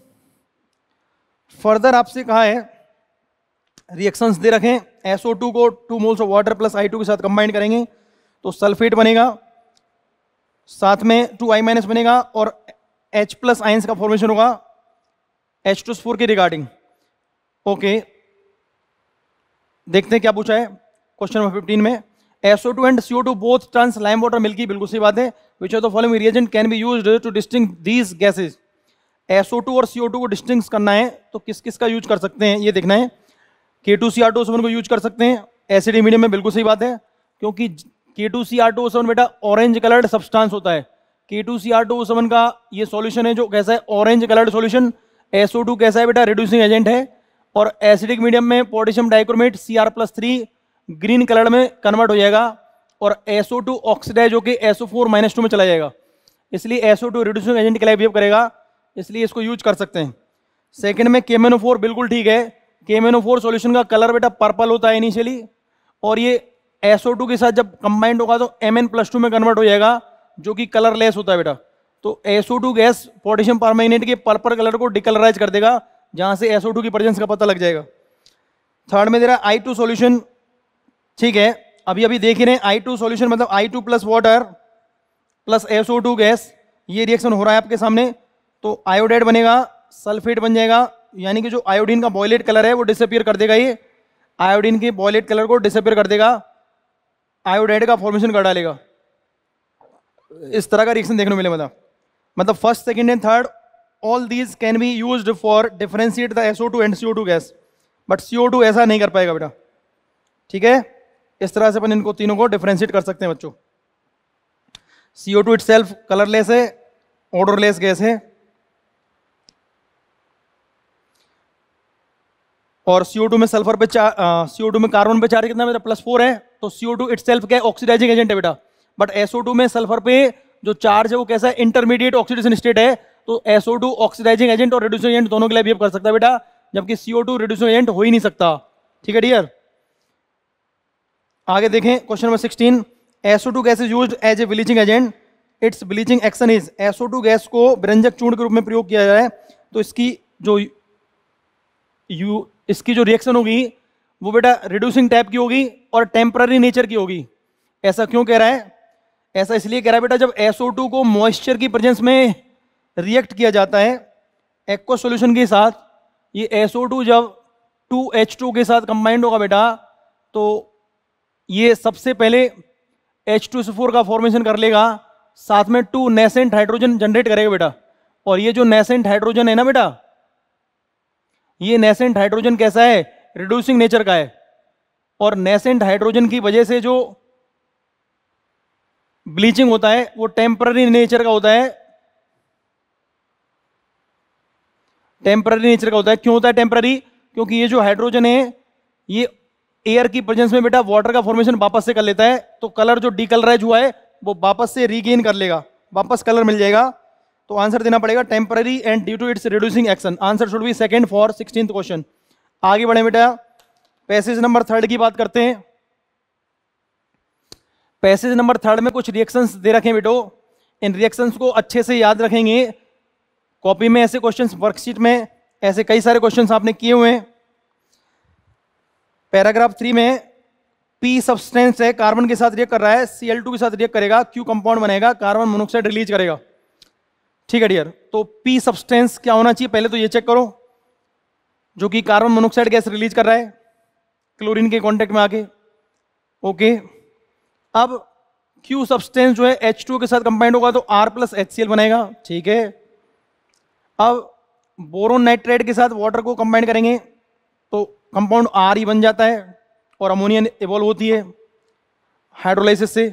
फर्दर आपसे कहा है रिएक्शंस दे रखें, SO2 को 2 moles of water plus I2 के साथ कंबाइन करेंगे तो सल्फेट बनेगा, साथ में 2I- बनेगा और H प्लस आयंस का फॉर्मेशन होगा H2SO4 के रिगार्डिंग। ओके, देखते हैं क्या पूछा है क्वेश्चन नंबर 15 में। SO2 and CO2 both turns lime water milky, बिल्कुल सही बात है। Which of the following reagent can be used to distinguish these gases. SO2 और CO2 को डिस्टिंग करना है तो किस किस का यूज कर सकते हैं ये देखना है। K2Cr2O7 को यूज कर सकते हैं एसिडिक मीडियम में, बिल्कुल सही बात है, क्योंकि K2Cr2O7 बेटा ऑरेंज कलर्ड सब्सटेंस होता है। K2Cr2O7 का ये सॉल्यूशन है जो कैसा है, ऑरेंज कलर्ड सॉल्यूशन। SO2 कैसा है बेटा, रिड्यूसिंग एजेंट है। और एसिडिक मीडियम में potassium dichromate Cr+3 green colour में कन्वर्ट हो जाएगा और SO2 ऑक्सीडाइज होकर SO4-2 में चला जाएगा, इसलिए SO2 रिड्यूसिंग एजेंट के लिए बिहेव करेगा, इसलिए इसको यूज कर सकते हैं। सेकंड में KMnO4, बिल्कुल ठीक है। KMnO4 सॉल्यूशन का कलर बेटा पर्पल होता है इनिशियली, और ये SO2 के साथ जब कंबाइंड होगा तो Mn+2 में कन्वर्ट हो जाएगा जो कि कलरलेस होता है बेटा। तो SO2 गैस पोटेशियम परमैंगनेट के पर्पल कलर को डिकलराइज कर देगा, जहां से SO2 की प्रेजेंस का पता लग जाएगा। थर्ड में दे रहा है I2 सॉल्यूशन, ठीक है। अभी देख रहे हैं I2 सॉल्यूशन मतलब I2 plus water plus SO2 gas, ये रिएक्शन हो रहा है आपके सामने। तो आयोडाइड बनेगा, सल्फेट बन जाएगा, यानी कि जो आयोडीन का बॉयलेट कलर है वो डिसअपियर कर देगा, ये आयोडीन के बॉयलेट कलर को डिसअपियर कर देगा, आयोडाइड का फॉर्मेशन कर डालेगा। इस तरह का रिएक्शन देखने को मिले, मतलब first second and third all these can be used for differentiate the SO2 and CO2 gas, but CO2 ऐसा नहीं कर पाएगा बेटा, ठीक है। इस तरह से अपन इनको तीनों को डिफरेंशिएट कर सकते हैं बच्चों। CO2 itself कलरलेस है, ऑडरलेस गैस है, और CO2 में सल्फर पे CO2 में कार्बन पे चार्ज कितना बेटा, +4 है, तो CO2 itself क्या है, ऑक्सीडाइजिंग एजेंट है बेटा। बट SO2 में सल्फर पे जो चार्ज है वो कैसा है, इंटरमीडिएट ऑक्सीडेशन स्टेट है, तो SO2 ऑक्सीडाइजिंग एजेंट और रिड्यूसिंग एजेंट दोनों के लिए बिहेव कर सकता है बेटा, जबकि CO2 रिड्यूसिंग एजेंट हो ही नहीं सकता, ठीक है डियर। आगे देखें question number 16। SO2 gas is used as a bleaching agent, its bleaching action is. SO2 gas को व्यंजक चूर्ण के रूप में प्रयोग किया जाए तो इसकी जो रिएक्शन होगी वो बेटा रिड्यूसिंग टाइप की होगी और टेम्पररी नेचर की होगी। ऐसा क्यों कह रहा है, ऐसा इसलिए कह रहा है बेटा, जब SO2 को मॉइस्चर की प्रेजेंस में रिएक्ट किया जाता है एक्वा सॉल्यूशन के साथ, ये SO2 जब 2H2 के साथ कंबाइंड होगा बेटा तो ये सबसे पहले H2SO4 का फॉर्मेशन कर लेगा, साथ में 2 नेसेंट हाइड्रोजन जनरेट करेगा बेटा। और ये जो नेसेंट हाइड्रोजन है ना बेटा, ये नेसेंट हाइड्रोजन कैसा है, रिड्यूसिंग नेचर का है, और नेसेंट हाइड्रोजन की वजह से जो ब्लीचिंग होता है वो टेम्पररी नेचर का होता है। टेम्पररी नेचर का होता है, क्यों होता है टेम्पररी, क्योंकि ये जो हाइड्रोजन है ये एयर की प्रेजेंस में बेटा वाटर का फॉर्मेशन वापस से कर लेता है, तो कलर जो डीकलराइज हुआ है वो वापस से रीगेन कर लेगा, वापस कलर मिल जाएगा। तो आंसर देना पड़ेगा temporary and due to its reducing action. Answer should be second for 16th question. आगे बढ़े बेटा, पैसेज नंबर 3 की बात करते हैं। पैसेज नंबर 3 में कुछ रिएक्शंस दे रखे बेटो, इन रिएक्शंस को अच्छे से याद रखेंगे। कॉपी में ऐसे क्वेश्चंस, वर्कशीट में ऐसे कई सारे क्वेश्चंस आपने किए हुए हैं। पैराग्राफ 3 में P सब्सटेंस है, कार्बन के साथ रिएक्ट कर रहा है, Cl2 के साथ रिएक्ट करेगा, Q कंपाउंड बनेगा, कार्बन मोनोऑक्साइड रिलीज करेगा, ठीक है डियर। तो P सब्सटेंस क्या होना चाहिए, पहले तो ये चेक करो, जो कि कार्बन मोनोऑक्साइड गैस रिलीज कर रहा है क्लोरीन के कांटेक्ट में आके, ओके। अब Q सब्सटेंस जो है H2 के साथ कंबाइंड होगा तो R + HCl बनेगा, ठीक है। अब बोरोन नाइट्रेट के साथ वाटर को कंबाइंड करेंगे तो कंपाउंड R ही बन जाता है और अमोनिया इवॉल्व होती है हाइड्रोलाइसिस से,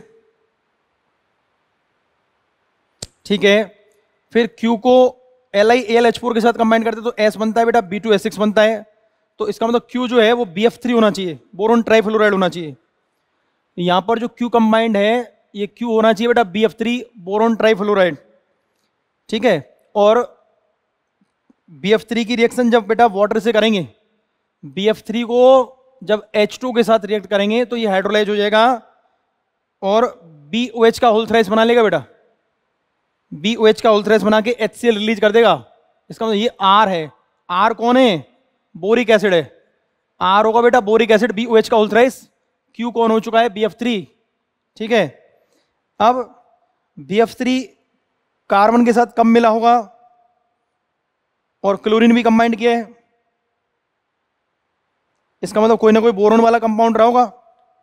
ठीक है। फिर Q को LiAlH4 के साथ कंबाइंड करते तो S बनता है बेटा, B2S6 बनता है। तो इसका मतलब Q जो है वो BF3 होना चाहिए, बोरोन ट्राइफ्लोराइड होना चाहिए। यहाँ पर जो Q कंबाइंड है ये Q होना चाहिए बेटा BF3 बोरोन ट्राइफ्लोराइड, ठीक है। और BF3 की रिएक्शन जब बेटा वाटर से करेंगे, BF3 को जब H2 के साथ रिएक्ट करेंगे तो ये हाइड्रोलाइज हो जाएगा और BOH का होल थ्राइस बना लेगा बेटा, BOH का होल थ्राइस बना के HCl रिलीज कर देगा। इसका मतलब ये R है, R कौन है, बोरिक एसिड है, R होगा बेटा बोरिक एसिड, BOH का होल थ्राइस, Q कौन हो चुका है BF3, ठीक है। अब BF3 कार्बन के साथ कब मिला होगा और क्लोरीन भी कंबाइंड किया है, इसका मतलब कोई ना कोई बोरोन वाला कंपाउंड रहा होगा।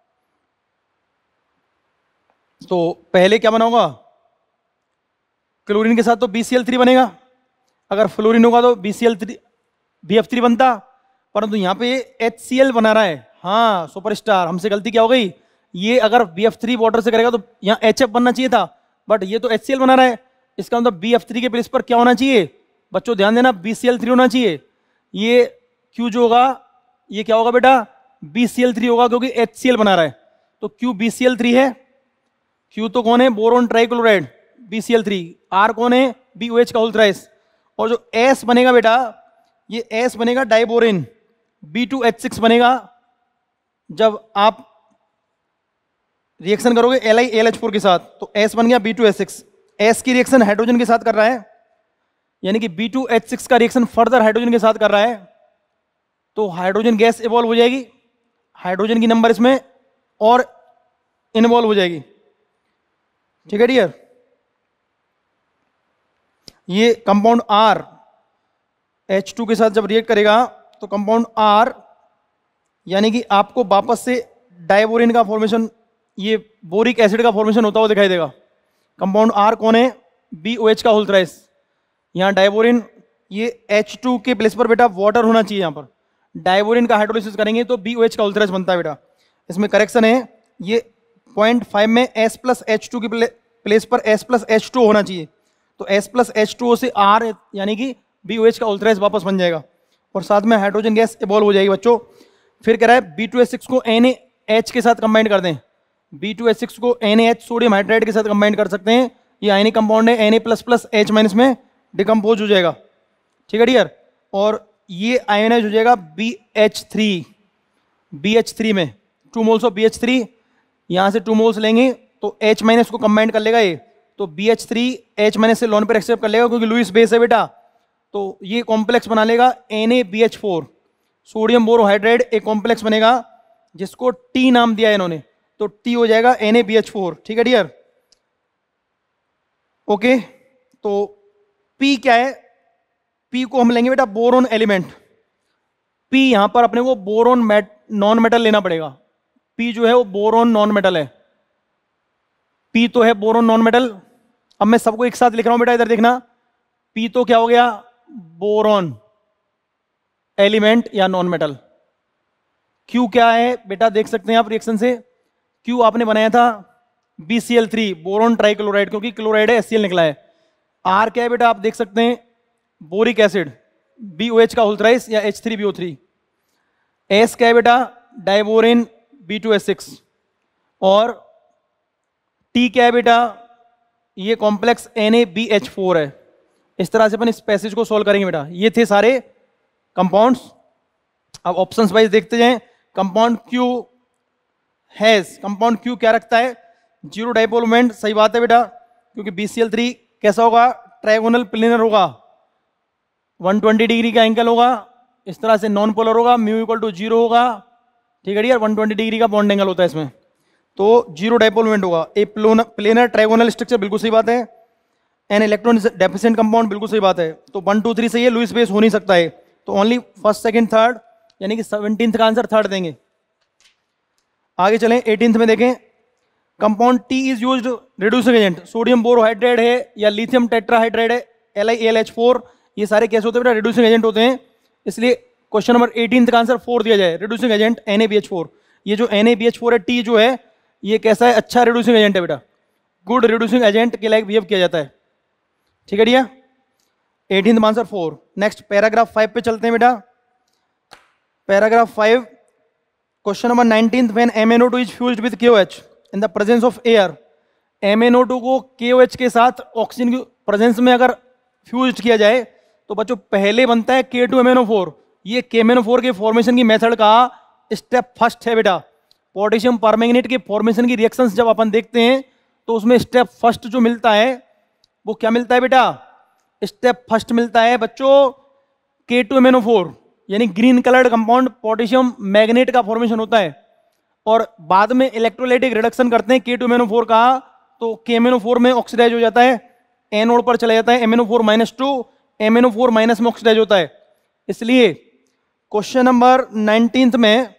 तो पहले क्या बना होगा, क्लोरीन के साथ तो BCl3 बनेगा, अगर फ्लोरीन होगा तो BCl3 BF3 बनता, परंतु यहां पे HCl बना रहा है। हाँ सुपरस्टार, हमसे गलती क्या हो गई, ये अगर BF3 वाटर से करेगा तो यहाँ HF बनना चाहिए था, बट ये तो HCl बना रहा है। इसका मतलब BF3 के प्लेस पर क्या होना चाहिए बच्चों, ध्यान देना, BCl3 होना चाहिए। ये Q जो होगा ये क्या होगा बेटा, BCl3 होगा क्योंकि HCl बना रहा है, तो Q BCl3 है। Q तो कौन है, बोरोन ट्राइक्लोराइड BCl3, R कौन है, BOH का होल थ्राइस, और जो S बनेगा बेटा ये S बनेगा डाइबोरिन B2H6 बनेगा जब आप रिएक्शन करोगे LiAlH4 के साथ, तो S बन गया B2H6। S की रिएक्शन हाइड्रोजन के साथ कर रहा है, यानी कि B2H6 का रिएक्शन फर्दर हाइड्रोजन के साथ कर रहा है, तो हाइड्रोजन गैस इवॉल्व हो जाएगी, हाइड्रोजन की नंबर इसमें और इन्वॉल्व हो जाएगी, ठीक है डियर। ये कंपाउंड R H2 के साथ जब रिएक्ट करेगा तो कंपाउंड R यानी कि आपको वापस से डाइबोरिन का फॉर्मेशन, ये बोरिक एसिड का फॉर्मेशन होता हुआ दिखाई देगा। कंपाउंड R कौन है, BOH का होल थ्राइस, यहाँ डाइबोरिन, ये H2 के प्लेस पर बेटा वाटर होना चाहिए, यहाँ पर डाइबोरिन का हाइड्रोलिसिस करेंगे तो BOH का होल थ्राइस बनता है बेटा। इसमें करेक्शन है, ये 0.5 में S+H2 के प्लेस पर S+H2 होना चाहिए, तो S+H2O से R यानी कि BOH का होल थ्राइस वापस बन जाएगा और साथ में हाइड्रोजन गैस इवॉल्व हो जाएगी बच्चों। फिर कह रहा है B2H6 को NaH के साथ कंबाइन कर दें, B2H6 को NaH सोडियम हाइड्राइड के साथ कंबाइन कर सकते हैं, ये आयनिक कंपाउंड है, Na++H- में डिकम्पोज हो जाएगा, ठीक है डियर। और ये आयनाइज हो जाएगा BH3 में, 2 मोल्स ऑफ BH3, यहाँ से 2 मोल्स लेंगे तो H- को कंबाइन कर लेगा ये, तो BH3 H- से लोन पर एक्सेप्ट कर लेगा क्योंकि लुईस बेस है बेटा, तो ये कॉम्प्लेक्स बना लेगा NaBH4, सोडियम बोरोहाइड्राइड एक कॉम्प्लेक्स बनेगा जिसको T नाम दिया है इन्होंने, तो T हो जाएगा NaBH4, ठीक है डियर। ओके, तो P क्या है, P को हम लेंगे बेटा बोरोन एलिमेंट, P यहां पर अपने को बोरोन नॉन मेटल लेना पड़ेगा, P जो है वो बोरोन नॉन मेटल है, P तो है बोरोन नॉन मेटल। अब मैं सबको एक साथ लिख रहा हूं बेटा, इधर देखना, P तो क्या हो गया, बोरोन एलिमेंट या नॉन मेटल। Q क्या है बेटा, देख सकते हैं आप रिएक्शन से, Q आपने बनाया था BCl3 बोरोन ट्राइक्लोराइड, क्योंकि क्लोराइड है HCl निकला है। R क्या है बेटा, आप देख सकते हैं बोरिक एसिड BOH का होल थ्राइस या H3BO3। S क्या है बेटा, डाइबोरिन B2H6, और T क्या है बेटा, ये कॉम्प्लेक्स NaBH4 है। इस तरह से अपन इस पैसेज को सॉल्व करेंगे बेटा। ये थे सारे कंपाउंड्स। अब ऑप्शंस वाइज देखते जाएं। Compound Q has, compound Q क्या रखता है, जीरो डाइपोल मोमेंट, सही बात है बेटा, क्योंकि BCl3 कैसा होगा, ट्रायगोनल प्लेनर होगा, 120 डिग्री का एंगल होगा, इस तरह से नॉन पोलर होगा, म्यू इक्वल टू 0 होगा, ठीक है यार, 120 डिग्री का बॉन्ड एंगल होता है इसमें, तो जीरो डाइपोल मोमेंट होगा। ए प्लेनर ट्रायगोनल स्ट्रक्चर, बिल्कुल सही बात है। एन इलेक्ट्रॉन डेफिशिएंट कंपाउंड, बिल्कुल सही बात है। तो 1 2 3 सही है, लुईस बेस हो नहीं सकता है, तो ओनली फर्स्ट सेकंड थर्ड, यानी कि 17th का आंसर थर्ड देंगे। आगे चलें 18th में देखें। Compound T is used reducing agent, sodium borohydride है या लिथियम टेट्राहाइड्राइड है, LiAlH4, ये सारे कैसे होते हैं बेटा, रिड्यूसिंग एजेंट होते हैं। इसलिए क्वेश्चन नंबर 18 का आंसर 4 दिया जाए, रिड्यूसिंग एजेंट NaBH4। ये जो NaBH4 है, टी जो है, ये कैसा है, अच्छा रिड्यूसिंग एजेंट है बेटा, गुड रिड्यूसिंग एजेंट के लायक बिहेव किया जाता है, ठीक है dear. 18th answer 4। Next paragraph 5 पे चलते हैं बेटा। Paragraph 5, question number 19, when MnO2 is fused with KOH in the presence of air. MnO2 को KOH के साथ ऑक्सीजन की प्रेजेंस में अगर फ्यूज्ड किया जाए तो बच्चों पहले बनता है K2MnO4। ये KMnO4 के फॉर्मेशन की मेथड का स्टेप फर्स्ट है बेटा। पोटेशियम परमैंगनेट के फॉर्मेशन की रिएक्शंस जब अपन देखते हैं तो उसमें स्टेप फर्स्ट जो मिलता है वो क्या मिलता है बेटा? स्टेप फर्स्ट मिलता है बच्चों K2MnO4, यानी green coloured compound potassium magnet का फॉर्मेशन होता है। और बाद में इलेक्ट्रोलाइटिक रिडक्शन करते हैं K2MnO4 का, तो KMnO4 में ऑक्सीडाइज हो जाता है, एनोड पर चला जाता है MnO4-2, MnO4- में ऑक्सीडाइज होता है। इसलिए क्वेश्चन नंबर 19 में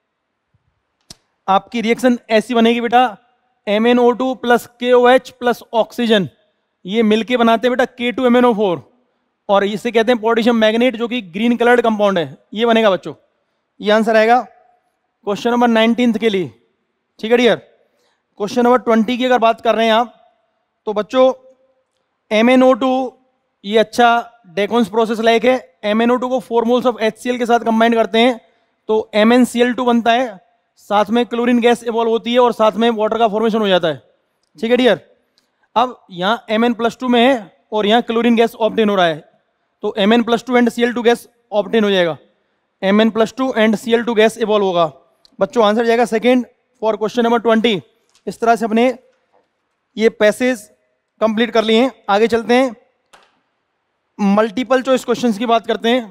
आपकी रिएक्शन ऐसी बनेगी बेटा, MnO2 plus KOH plus oxygen, ये मिलके बनाते हैं बेटा K2MnO4, और इसे कहते हैं पोटेशियम मैग्नेट, जो कि ग्रीन कलर्ड कंपाउंड है। ये बनेगा बच्चों, ये आंसर आएगा क्वेश्चन नंबर 19 के लिए। ठीक है डियर। क्वेश्चन नंबर 20 की अगर बात कर रहे हैं आप, तो बच्चों MnO2 ये अच्छा डेकोन्स प्रोसेस लाइक है। MnO2 को 4 मोल्स ऑफ HCl के साथ कंबाइन करते हैं तो MnCl2 बनता है, साथ में क्लोरीन गैस इवॉल्व होती है और साथ में वाटर का फॉर्मेशन हो जाता है। ठीक है डियर। अब यहाँ Mn+2 में है और यहाँ क्लोरीन गैस ऑब्टेन हो रहा है, तो Mn+2 and Cl2 gas obtain हो जाएगा, Mn+2 and Cl2 gas evolve होगा। बच्चों आंसर जाएगा सेकेंड फॉर क्वेश्चन नंबर 20। इस तरह से अपने ये पैसेज कंप्लीट कर लिए हैं। आगे चलते हैं, मल्टीपल चॉइस क्वेश्चंस की बात करते हैं।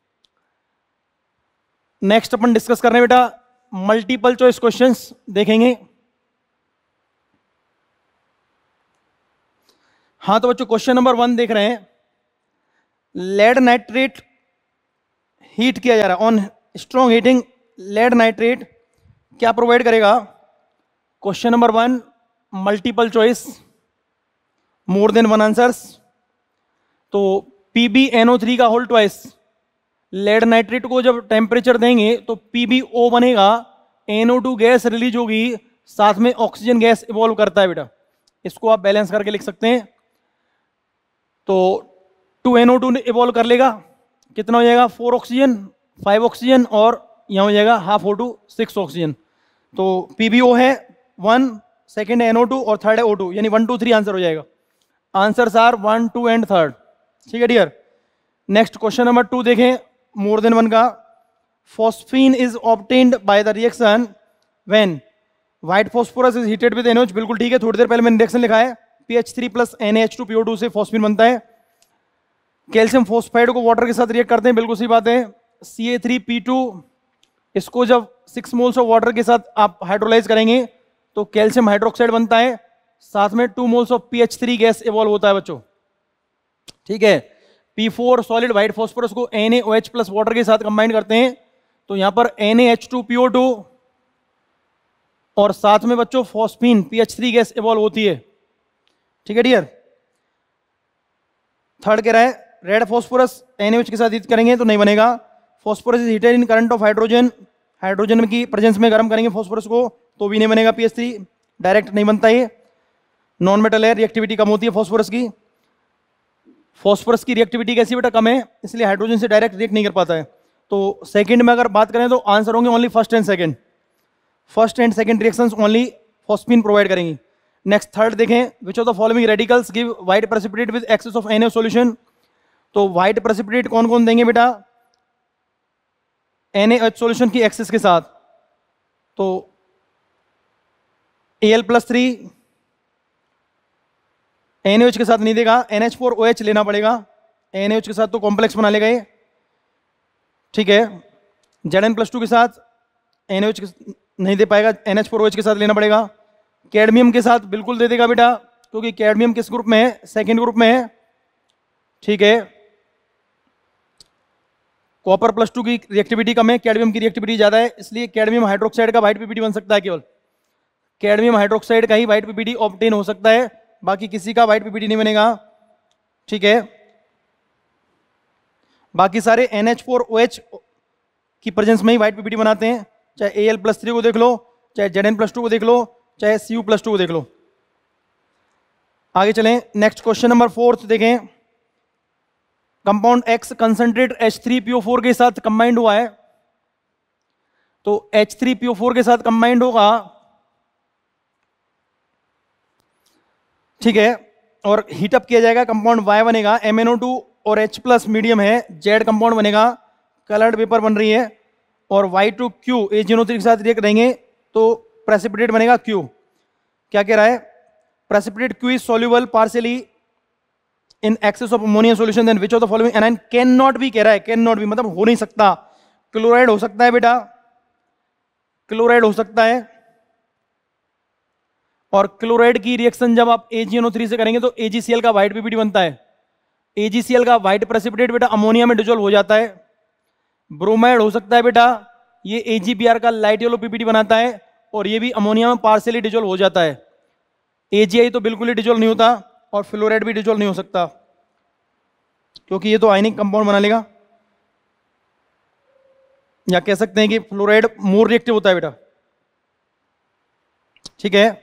नेक्स्ट अपन डिस्कस कर रहे हैं बेटा मल्टीपल चॉइस क्वेश्चंस देखेंगे। हाँ तो बच्चों क्वेश्चन नंबर 1 देख रहे हैं, लेड नाइट्रेट हीट किया जा रहा है, on strong heating lead nitrate क्या प्रोवाइड करेगा? Question number 1 multiple choice, more than 1 answers. तो PbNO3 का होल ट्वाइस, लेड नाइट्रेट को जब टेम्परेचर देंगे तो PbO बनेगा, NO2 गैस रिलीज होगी, साथ में ऑक्सीजन गैस इवॉल्व करता है बेटा। इसको आप बैलेंस करके लिख सकते हैं। तो 2NO2 इवॉल्व कर लेगा, कितना हो जाएगा? 4 ऑक्सीजन, 5 ऑक्सीजन, और यहाँ हो जाएगा हाफ O2 6 ऑक्सीजन। तो PbO है 1, सेकेंड है NO2 और थर्ड है O2, यानी 1 2 3 आंसर हो जाएगा। Answers are 1 2 and 3। ठीक है डियर। नेक्स्ट क्वेश्चन नंबर 2 देखें, मोर देन 1 का। Phosphine is obtained by the reaction when white phosphorus is heated with NaOH। बिल्कुल ठीक है, थोड़ी देर पहले मैंने रिएक्शन लिखा है, PH3 प्लस NaH2PO2 से फॉस्फीन बनता है। कैल्शियम फॉस्फाइड को वाटर के साथ रिएक्ट करते हैं, बिल्कुल सही बात है। Ca3P2, इसको जब 6 मोल्स ऑफ वाटर के साथ आप हाइड्रोलाइज करेंगे तो कैल्शियम हाइड्रोक्साइड बनता है, साथ में 2 moles of PH3 gas evolve होता है बच्चों। ठीक है। P4 सॉलिड व्हाइट फॉस्फोरस को NaOH प्लस वाटर के साथ कंबाइन करते हैं, तो यहां पर NaH2PO2 और साथ में बच्चों फॉस्फीन PH3 गैस इवॉल्व होती है। ठीक है डियर। थर्ड कह रहा है रेड फॉस्फोरस NaOH के साथ हीट करेंगे तो नहीं बनेगा। Phosphorus is heated in current of hydrogen, hydrogen की प्रेजेंस में गर्म करेंगे फॉस्फोरस को तो भी नहीं बनेगा। PH3 डायरेक्ट नहीं बनता, ये नॉन मेटल है, रिएक्टिविटी कम होती है फॉस्फोरस की। फॉस्फोरस की रिएक्टिविटी कैसी बेटा? कम है, इसलिए हाइड्रोजन से डायरेक्ट रिएक्ट नहीं कर पाता है। तो सेकंड में अगर बात करें तो आंसर होंगे only first and second. First and second reactions only phosphine provide करेंगी। नेक्स्ट थर्ड देखें, which of the following radicals give white precipitate with excess of NaOH solution. तो व्हाइट प्रेसिपिटेट कौन कौन देंगे बेटा? NaOH सॉल्यूशन की एक्सेस के साथ, तो Al+3 NaOH के साथ नहीं देगा, NH4OH लेना पड़ेगा। NaOH के साथ तो कॉम्प्लेक्स बना लेगा ये। ठीक है। Zn+2 के साथ NaOH नहीं दे पाएगा, NH4OH के साथ लेना पड़ेगा। कैडमियम के साथ बिल्कुल दे देगा बेटा, क्योंकि कैडमियम किस ग्रुप में है? सेकेंड ग्रुप में है। ठीक है। कॉपर+2 की रिएक्टिविटी कम है, कैडमियम की रिएक्टिविटी ज्यादा है, इसलिए कैडमियम हाइड्रोक्साइड का व्हाइट PPT बन सकता है। केवल कैडमियम हाइड्रोक्साइड का ही व्हाइट PPT ऑब्टेन हो सकता है, बाकी किसी का व्हाइट PPT नहीं बनेगा। ठीक है। बाकी सारे NH4OH की प्रेजेंस में ही व्हाइट PPT बनाते हैं, चाहे Al+3 को देख लो, चाहे Zn+2 को देख लो, चाहे Cu+2 को देख लो। आगे चलें, नेक्स्ट क्वेश्चन नंबर 4 देखें। कंपाउंड X कंसंट्रेट H3PO4 के साथ कंबाइंड हुआ है, तो H3PO4 के साथ कंबाइंड होगा, ठीक है, और हीटअप किया जाएगा, कंपाउंड Y बनेगा, MnO2 और H प्लस मीडियम है, Z कंपाउंड बनेगा, कलर्ड पेपर बन रही है, और Y2Q AgNO3 के साथ रिएक्ट करेंगे तो प्रेसिपिटेट बनेगा Q। क्या कह रहा है? Precipitate Q is soluble partially in excess of ammonia solution, then which of the following anion can not be, कह रहा है कैन नॉट बी मतलब हो नहीं सकता। क्लोराइड हो सकता है बेटा, क्लोराइड हो सकता है, और क्लोराइड की रिएक्शन जब आप AgNO3 से करेंगे तो AgCl का व्हाइट पीपीटी बनता है। AgCl का व्हाइट प्रेसिपिटेट बेटा अमोनिया में डिजोल्व हो जाता है। ब्रोमाइड हो सकता है बेटा, ये AgBr का लाइट येलो पीपीटी बनाता है, और ये भी अमोनिया में पार्शियली डिजोल्व हो जाता है। AgI तो बिल्कुल ही डिजोल्व नहीं होता, और फ्लोराइड भी डिजोल्व नहीं हो सकता, क्योंकि ये तो आयनिक कंपाउंड बना लेगा, या कह सकते हैं कि फ्लोराइड मोर रिएक्टिव होता है बेटा, ठीक है।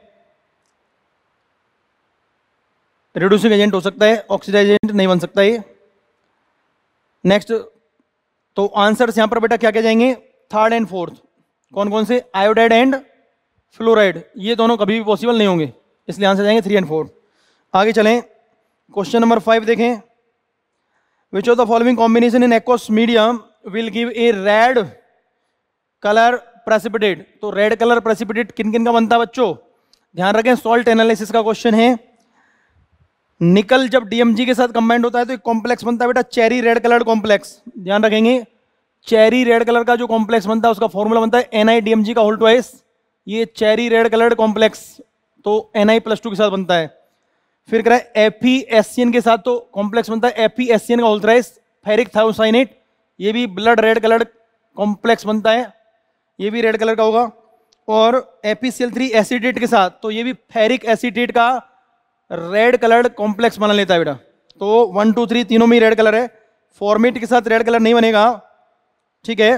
रिड्यूसिंग एजेंट हो सकता है, ऑक्सीडाइज एजेंट नहीं बन सकता ये। नेक्स्ट, तो आंसर्स यहां पर बेटा क्या क्या जाएंगे? Third and fourth. कौन कौन से? आयोडाइड एंड फ्लोराइड, ये दोनों कभी भी पॉसिबल नहीं होंगे, इसलिए आंसर जाएंगे 3 एंड 4। आगे चलें, क्वेश्चन नंबर 5 देखें। Which of the following combination in aqueous medium will give a red colour precipitate? तो रेड कलर प्रेसिपिटेट किन किन का बनता है बच्चों? ध्यान रखें, सॉल्ट एनालिसिस का क्वेश्चन है। निकल जब DMG के साथ कंबाइंड होता है तो एक कॉम्प्लेक्स बनता है बेटा चेरी रेड कलर्ड कॉम्प्लेक्स। ध्यान रखेंगे, चेरी रेड कलर का जो कॉम्प्लेक्स बनता है उसका फॉर्मूला बनता है NiDMG का होल ट्वाइस। ये चेरी रेड कलर्ड कॉम्प्लेक्स तो Na+2 के साथ बनता है। फिर कह रहा है FeSCN के साथ तो कॉम्प्लेक्स बनता है FeSCN का होल थ्राइस, फेरिक थायोसाइनेट, ये भी ब्लड रेड कलर्ड कॉम्प्लेक्स बनता है, ये भी रेड कलर का होगा। और FeCl3 एसिटेट के साथ तो ये भी फेरिक एसिटेट का रेड कलर्ड कॉम्प्लेक्स बना लेता है बेटा। तो 1 2 3 तीनों में रेड कलर है। फॉर्मेट के साथ रेड कलर नहीं बनेगा, ठीक है,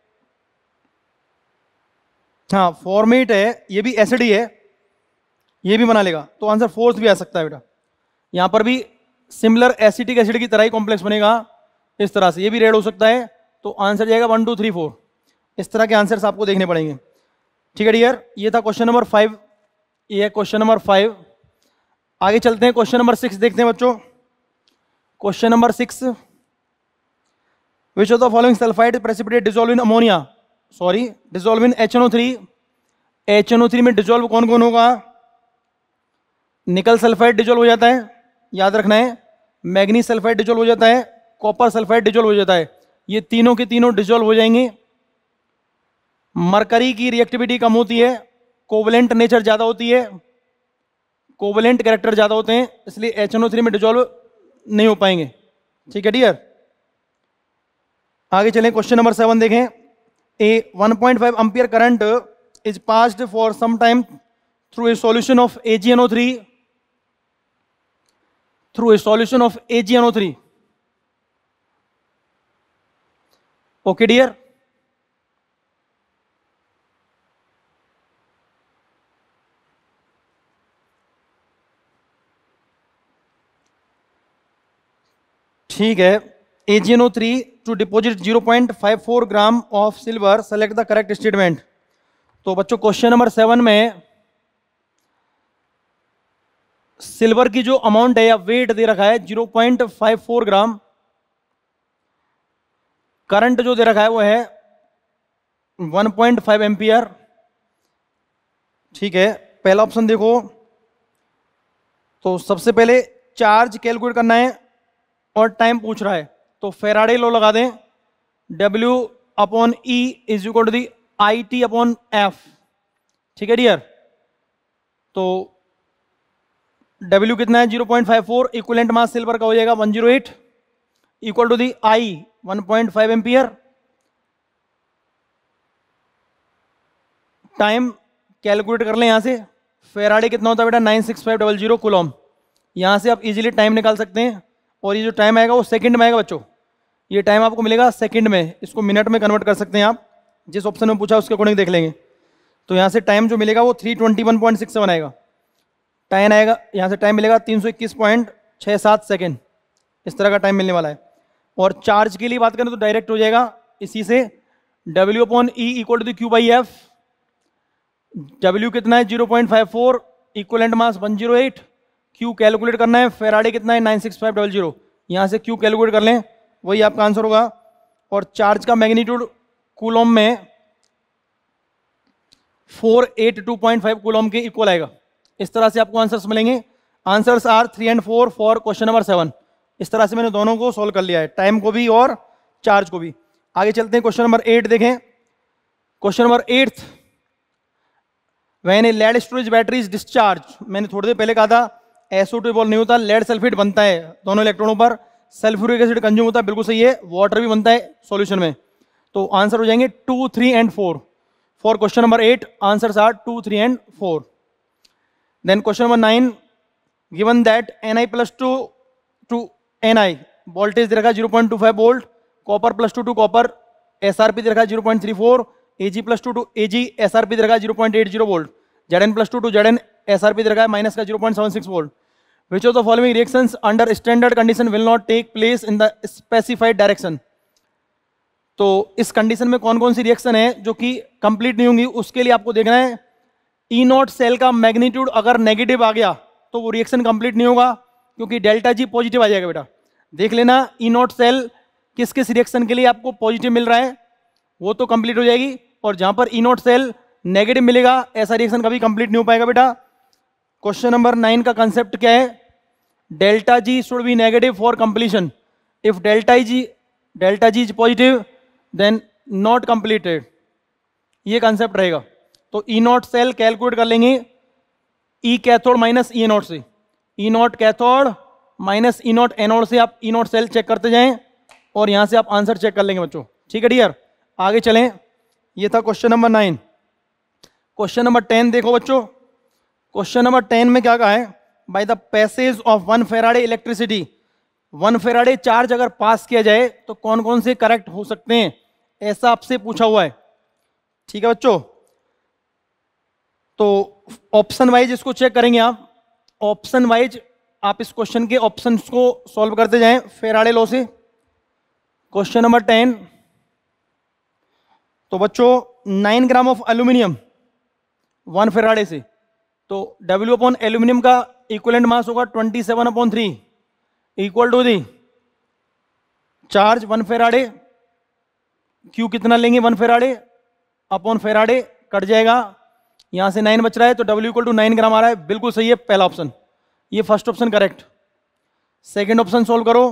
हाँ फॉर्मेट है, ये भी एसिड ही है, ये भी बना लेगा, तो आंसर फोर्थ भी आ सकता है बेटा। यहां पर भी सिमिलर एसिटिक एसिड की तरह ही कॉम्प्लेक्स बनेगा इस तरह से, ये भी रेड हो सकता है, तो आंसर जाएगा 1 2 3 4। इस तरह के आंसर्स आपको देखने पड़ेंगे, ठीक है डियर। ये था क्वेश्चन नंबर 5, ये है क्वेश्चन नंबर 5। आगे चलते हैं, क्वेश्चन नंबर 6 देखते हैं बच्चों। Question number 6, which of the following sulphide precipitate dissolve in ammonia, sorry dissolve in HNO3। HNO3 में डिसॉल्व कौन कौन होगा? निकल सल्फाइड डिसॉल्व हो जाता है, याद रखना है, मैग्नीज सल्फाइड डिसॉल्व हो जाता है, कॉपर सल्फाइड डिसॉल्व हो जाता है, ये तीनों के तीनों डिसॉल्व हो जाएंगे। मरकरी की रिएक्टिविटी कम होती है, कोवलेंट नेचर ज्यादा होती है, कोवलेंट कैरेक्टर ज्यादा होते हैं, इसलिए HNO3 में डिसॉल्व नहीं हो पाएंगे, ठीक है डियर। आगे चलें, क्वेश्चन नंबर 7 देखें। A 1.5 ampere current is passed for some time through a solution of AgNO3, through a solution of AgNO3, okay dear. ठीक है, AgNO3 to deposit 0.54 gram of silver, select the correct statement. तो बच्चों क्वेश्चन नंबर 7 में सिल्वर की जो अमाउंट है या वेट दे रखा है 0.54 ग्राम, करंट जो दे रखा है वो है 1.5 एम्पियर, ठीक है। पहला ऑप्शन देखो, तो सबसे पहले चार्ज कैलकुलेट करना है और टाइम पूछ रहा है, तो फेराडे लॉ लगा दें, W/E is equal to the IT/F, ठीक है डियर। तो W कितना है 0.54, इक्विवेलेंट मास सिल्वर का हो जाएगा 108, equal to the I 1.5 ampere. Time calculate कर लें यहां से, फेराडे कितना होता है बेटा 96500 कूलॉम, यहां से आप इजीली टाइम निकाल सकते हैं, और ये जो टाइम आएगा वो सेकंड में आएगा बच्चों, ये टाइम आपको मिलेगा सेकंड में, इसको मिनट में कन्वर्ट कर सकते हैं आप, जिस ऑप्शन में पूछा उसके अकॉर्डिंग देख लेंगे। तो यहाँ से टाइम जो मिलेगा वो 321.67 आएगा, टाइम आएगा यहाँ से, टाइम मिलेगा 321.67 सेकेंड, इस तरह का टाइम मिलने वाला है। और चार्ज के लिए बात करें तो डायरेक्ट हो जाएगा इसी से, W upon E equal to Q by F. W कितना है 0.54, इक्वलेंट मास 108, Q कैलकुलेट करना है, फेराडे कितना है 96500, यहाँ से Q कैलकुलेट कर लें, वही आपका आंसर होगा। और चार्ज का मैग्नीट्यूड कूलम में 482.5 कूलम के इक्वल आएगा। इस तरह से आपको आंसर्स मिलेंगे। Answers are 3 and 4 for question number 7। इस तरह से मैंने दोनों को सॉल्व कर लिया है, टाइम को भी और चार्ज को भी। आगे चलते हैं, क्वेश्चन नंबर 8 देखें। Question number 8, when a lead storage battery is discharge, मैंने थोड़ी देर पहले कहा था SO2 इवॉल्व नहीं होता, लेड सल्फेट बनता है दोनों इलेक्ट्रॉनों पर, सल्फ्यूरिक एसिड कंज्यूम होता है, बिल्कुल सही है, वाटर भी बनता है सॉल्यूशन में। तो आंसर हो जाएंगे 2, 3 and 4 for question number 8। Answers are 2, 3 and 4। Then question number 9, given that Ni plus two Ni voltage दे रखा है 0.25 volt, copper plus two copper, SRP दे रखा है 0.34, Ag plus two Ag SRP दे रखा है 0.80 volt, Zn plus two Zn SRP दे रखा है माइनस का 0.76 volt. Which of the following reactions under standard condition will not take place in the specified direction? तो इस कंडीशन में कौन कौन सी रिएक्शन है जो कि कंप्लीट नहीं होंगी, उसके लिए आपको देखना है E0 सेल का मैग्नीट्यूड अगर नेगेटिव आ गया तो वो रिएक्शन कंप्लीट नहीं होगा, क्योंकि डेल्टा G पॉजिटिव आ जाएगा। बेटा देख लेना E0 सेल किस किस रिएक्शन के लिए आपको पॉजिटिव मिल रहा है, वो तो कंप्लीट हो जाएगी, और जहां पर E0 सेल नेगेटिव मिलेगा ऐसा रिएक्शन कभी कंप्लीट नहीं हो पाएगा। बेटा क्वेश्चन नंबर 9 का कंसेप्ट क्या है, delta G should be negative for completion, if delta G is positive then not completed, ये कंसेप्ट रहेगा। तो E0 सेल कैलकुलेट कर लेंगे E कैथोड माइनस E0 से, E0 cathode minus E0 anode से आप E0 सेल चेक करते जाएं और यहां से आप आंसर चेक कर लेंगे बच्चों। ठीक है डियर, आगे चलें। ये था क्वेश्चन नंबर 9। क्वेश्चन नंबर 10 देखो बच्चों। क्वेश्चन नंबर 10 में क्या कहा है, by the passage of 1 faraday electricity, 1 faraday charge अगर पास किया जाए तो कौन कौन से करेक्ट हो सकते हैं, ऐसा आपसे पूछा हुआ है। ठीक है बच्चों, तो ऑप्शन वाइज इसको चेक करेंगे आप। ऑप्शन वाइज आप इस क्वेश्चन के ऑप्शंस को सॉल्व करते जाएं फेराडे लॉ से। क्वेश्चन नंबर 10, तो बच्चों 9 ग्राम ऑफ एल्यूमिनियम 1 फेराडे से, तो W अपॉन एल्यूमिनियम का इक्विवेलेंट मास होगा 27/3 equal to the charge 1 faraday, Q कितना लेंगे 1 फेराडे अपॉन फेराडे, कट जाएगा, यहां से 9 बच रहा है, तो W इक्वल टू 9 ग्राम आ रहा है, बिल्कुल सही है पहला ऑप्शन, ये first option correct. Second option solve करो,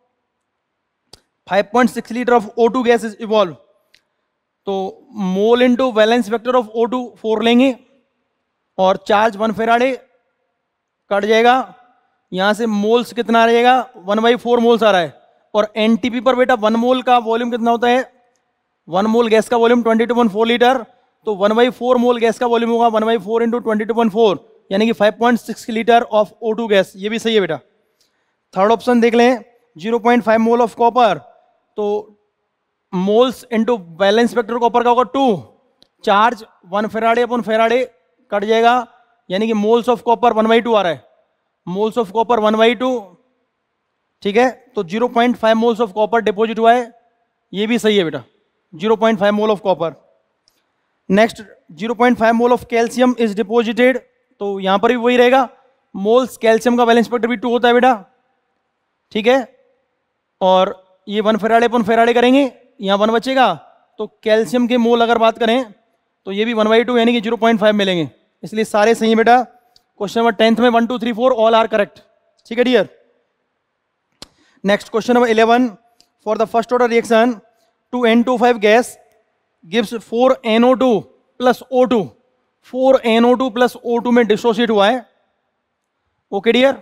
5.6 litre of O2 gas is evolve, तो mole into valence vector of O2 4 लेंगे और चार्ज 1 फेराडे, कट जाएगा, यहां से मोल्स कितना आ जाएगा 1/4 मोल्स आ रहा है, और एनटीपी पर बेटा 1 मोल का वॉल्यूम कितना होता है, 1 मोल गैस का वॉल्यूम 22.4 लीटर, तो 1/4 मोल गैस का वॉल्यूम होगा 1/4 इंटू 22.4 यानी कि 5.6 लीटर ऑफ O2 गैस, ये भी सही है बेटा। थर्ड ऑप्शन देख लें, 0.5 मोल ऑफ कॉपर, तो moles into balance vector copper का होगा 2, charge 1 faraday upon faraday, cut जाएगा, यानी कि मोल्स ऑफ कॉपर 1/2 आ रहा है, मोल्स ऑफ कॉपर 1/2, ठीक है, तो 0.5 मोल्स ऑफ कॉपर डिपॉजिट हुआ है, ये भी सही है बेटा, 0.5 mole of copper. Next 0.5 mole of calcium is deposited, तो यहां पर भी वही रहेगा, मोल्स कैल्शियम का बैलेंस वेक्टर भी 2 होता है बेटा, ठीक है, और ये 1 फेराडे अपॉन फेराडे करेंगे, यहां 1 बचेगा, तो कैल्शियम के मोल अगर बात करें तो ये भी 1/2 यानी कि 0.5 मिलेंगे, इसलिए सारे सही है बेटा। क्वेश्चन नंबर 10th में 1 2 3 4 ऑल आर करेक्ट। ठीक है dear, next question number 11, for the first order reaction 2N25 gas gives 4NO2 plus O2, 4NO2 plus O2 में डिसोसिएट हुआ है। ओके डियर,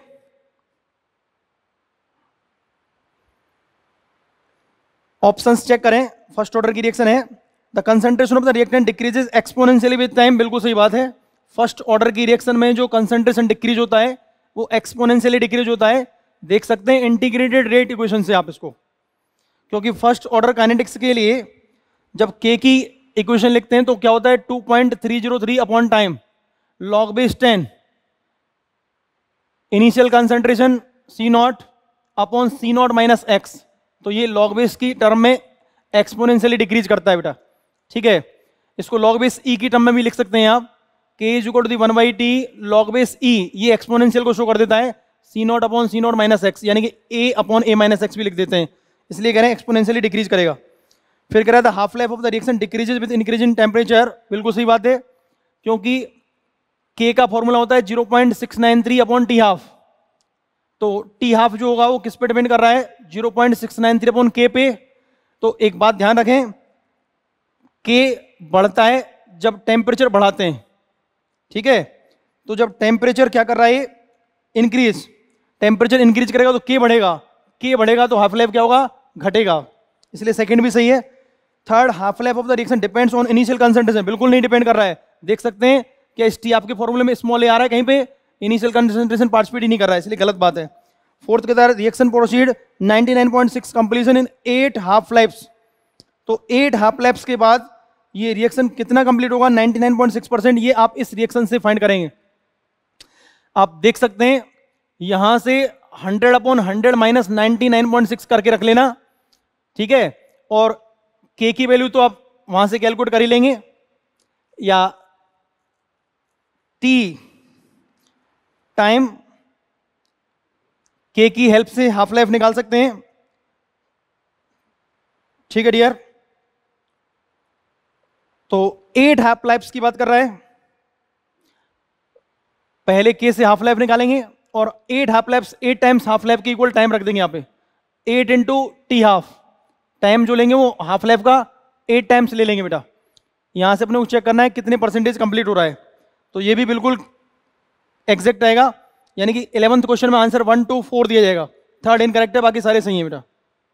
ऑप्शंस चेक करें, फर्स्ट ऑर्डर की रिएक्शन है, the concentration of the reactant decreases exponentially with time, बिल्कुल सही बात है। फर्स्ट ऑर्डर की रिएक्शन में जो कंसंट्रेशन डिक्रीज होता है वो एक्सपोनेंशियली डिक्रीज होता है, देख सकते हैं इंटीग्रेटेड रेट इक्वेशन से आप इसको, क्योंकि फर्स्ट ऑर्डर काइनेटिक्स के लिए जब K की इक्वेशन लिखते हैं तो क्या होता है 2.303 upon time log base 10, initial concentration C0 upon C0 minus x, तो ये log बेस की टर्म में एक्सपोनेंशियली डिक्रीज करता है बेटा, ठीक है, इसको लॉग बेस ई की टर्म में भी लिख सकते हैं आप, k is equal to the 1/t log base E, ये एक्सपोनेंशियल को शो कर देता है c not upon c not minus x, यानी कि a upon a minus x भी लिख देते हैं, इसलिए कह रहे हैं एक्सपोनेंशियली डिक्रीज करेगा। फिर कह रहा था half life of the reaction decreases with increase in temperature, बिल्कुल सही बात है, क्योंकि k का फॉर्मूला होता है 0.693 अपॉन टी हाफ, तो टी हाफ जो होगा वो किस पे डिपेंड कर रहा है, 0.693 अपॉन k पे। तो एक बात ध्यान रखें, k बढ़ता है जब टेम्परेचर बढ़ाते हैं, ठीक है, तो जब टेम्परेचर क्या कर रहा है, इंक्रीज, टेम्परेचर इंक्रीज करेगा तो k बढ़ेगा, k बढ़ेगा तो हाफ लाइफ क्या होगा, घटेगा, इसलिए सेकंड भी सही है। Third, half life of the reaction depends on initial concentration, बिल्कुल नहीं डिपेंड कर रहा है, देख सकते हैं क्या इस टी आपके फॉर्मूले में स्मॉल ए आ रहा है, कहीं पे इनिशियल कंसंट्रेशन पार्टिसिपेट ही नहीं कर रहा है, इसलिए गलत बात है। फोर्थ कहता है reaction proceed 99.6 completion in 8 half lifes, तो 8 हाफ लाइफ्स के बाद ये रिएक्शन कितना कंप्लीट होगा, 99.6%, ये आप इस रिएक्शन से फाइंड करेंगे। आप देख सकते हैं यहां से 100 अपॉन 100 माइनस 99.6 करके रख लेना, ठीक है, और k की वैल्यू तो आप वहां से कैलकुलेट कर ही लेंगे, या t टाइम k की हेल्प से हाफ लाइफ निकाल सकते हैं, ठीक है डियर। तो 8 हाफ लाइफ्स की बात कर रहा है, पहले k से हाफ लाइफ निकालेंगे और 8 half lifes 8 times half life के इक्वल टाइम रख देंगे, यहाँ पे 8 इंटू टी हाफ, टाइम जो लेंगे वो हाफ लाइफ का 8 टाइम्स ले लेंगे बेटा, यहां से अपने को चेक करना है कितने परसेंटेज कंप्लीट हो रहा है, तो ये भी बिल्कुल एग्जैक्ट आएगा, यानी कि 11th क्वेश्चन में आंसर 1 2 4 दिया जाएगा, थर्ड इनकरेक्ट है, बाकी सारे सही है बेटा,